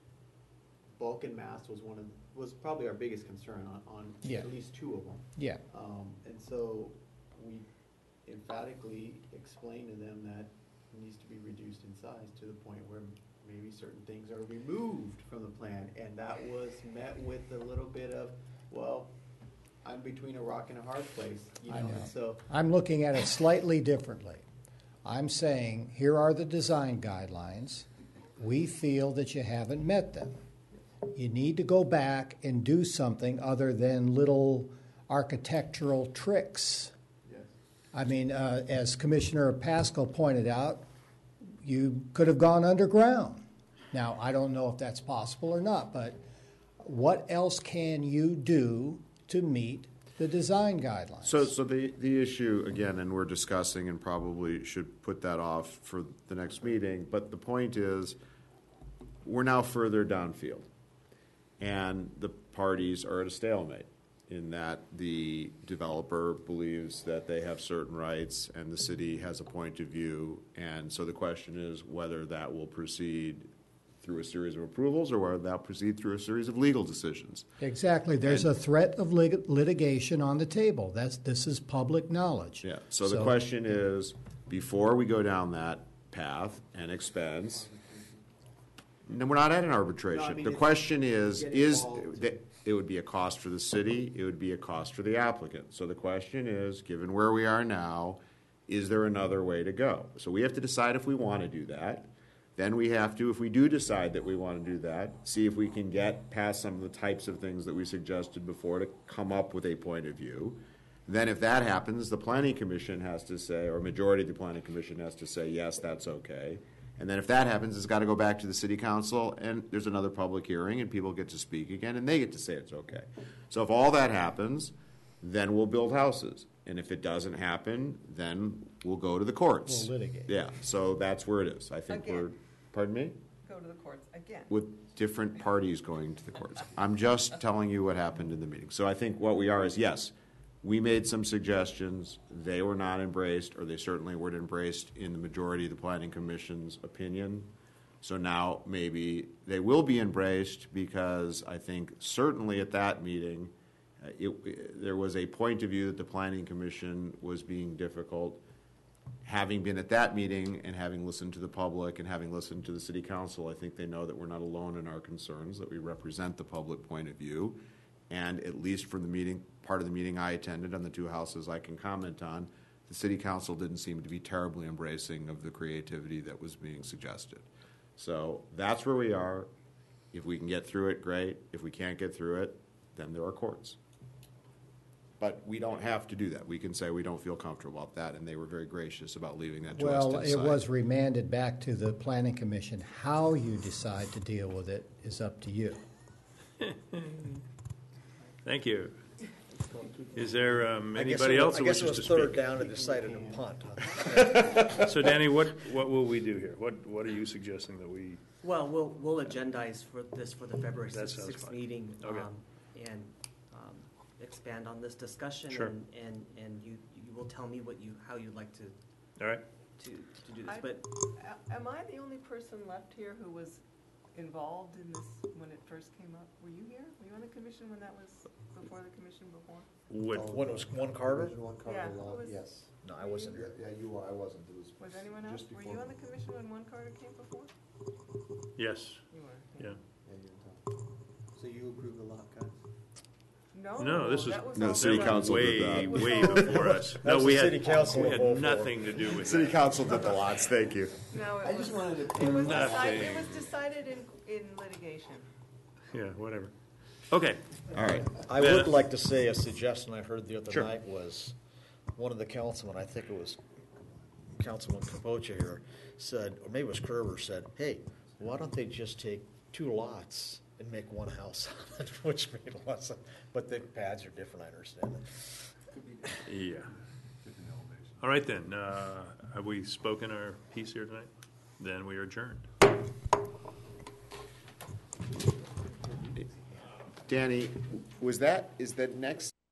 bulk and mass was one of, was probably our biggest concern on, on Yeah. at least two of them. Yeah. Um, and so we emphatically explained to them that it needs to be reduced in size to the point where maybe certain things are removed from the plan. And that was met with a little bit of, well, I'm between a rock and a hard place, you know, I know. and so. I'm looking at it slightly differently. I'm saying, here are the design guidelines. We feel that you haven't met them. You need to go back and do something other than little architectural tricks. Yes. I mean, uh, as Commissioner Pascal pointed out, you could have gone underground. Now, I don't know if that's possible or not, but what else can you do to meet the design guidelines? So, so the, the issue, again, and we're discussing and probably should put that off for the next meeting, but the point is, we're now further downfield. And the parties are at a stalemate in that the developer believes that they have certain rights and the city has a point of view. And so the question is whether that will proceed through a series of approvals or whether that will proceed through a series of legal decisions. Exactly. There's And- a threat of lit- litigation on the table. That's, this is public knowledge. Yeah, so the question is, before we go down that path and expense, no, we're not at an arbitration. No, I mean, The it's- question is, get is, involved. that it would be a cost for the city, it would be a cost for the applicant. So the question is, given where we are now, is there another way to go? So we have to decide if we want to do that. Then we have to, if we do decide that we want to do that, see if we can get past some of the types of things that we suggested before to come up with a point of view. Then if that happens, the planning commission has to say, or a majority of the planning commission has to say, yes, that's okay. And then if that happens, it's got to go back to the city council, and there's another public hearing, and people get to speak again, and they get to say it's okay. So if all that happens, then we'll build houses. And if it doesn't happen, then we'll go to the courts. We'll litigate. Yeah, so that's where it is. I think we're, Again. pardon me? Go to the courts again. With different parties going to the courts. I'm just telling you what happened in the meeting. So I think what we are is, yes, we made some suggestions. They were not embraced, or they certainly weren't embraced in the majority of the planning commission's opinion. So now maybe they will be embraced, because I think certainly at that meeting, uh, it, it, there was a point of view that the planning commission was being difficult. Having been at that meeting and having listened to the public and having listened to the city council, I think they know that we're not alone in our concerns, that we represent the public point of view. And at least from the meeting, part of the meeting I attended on the two houses I can comment on, the city council didn't seem to be terribly embracing of the creativity that was being suggested. So that's where we are. If we can get through it, great. If we can't get through it, then there are courts. But we don't have to do that. We can say we don't feel comfortable about that, and they were very gracious about leaving that to us to Well, decide. it was remanded back to the planning commission. How you decide to deal with it is up to you. Thank you. Is there um, I guess anybody it else was- who I guess wishes it to was third speak? down and decided to punt. So Danny, what, what will we do here? What, what are you suggesting that we, Well, we'll, we'll agendize for this for the February That sounds sixth fine. meeting. Okay. um, And um, expand on this discussion. Sure. And, and, and you, you will tell me what you, how you'd like to, all right? to, to do this. I- But A- Am I the only person left here who was involved in this when it first came up? Were you here? Were you on the commission when that was, before the commission before? What, When it was one Carter? One Yeah, Carter law, who was- yes. No, I wasn't here. Yeah, yeah, you were, I wasn't, it was. Was anyone else? just Were before you on me. the commission when One Carter came before? yes, You were. yeah. Yeah, you and Tom. So you approve the lot, guys? No, No, this was. that was No, all city done. council way, did that. way before us. That No, was we the had, city council we of had oh four. nothing to do with City that. council did the lots, thank you. No, it I was, just wanted to. it was Nothing. decided, it was decided in, in litigation. Yeah, whatever. Okay. All right. I Ben- would like to say a suggestion I heard the other Sure. night was, one of the councilmen, I think it was Councilman Capocha here, said, or maybe it was Kerber, said, hey, why don't they just take two lots and make one house on it, which made a lot of sense. But the pads are different, I understand it. Yeah. All right then, uh, have we spoken our piece here tonight? Then we are adjourned. Danny, was that, is that next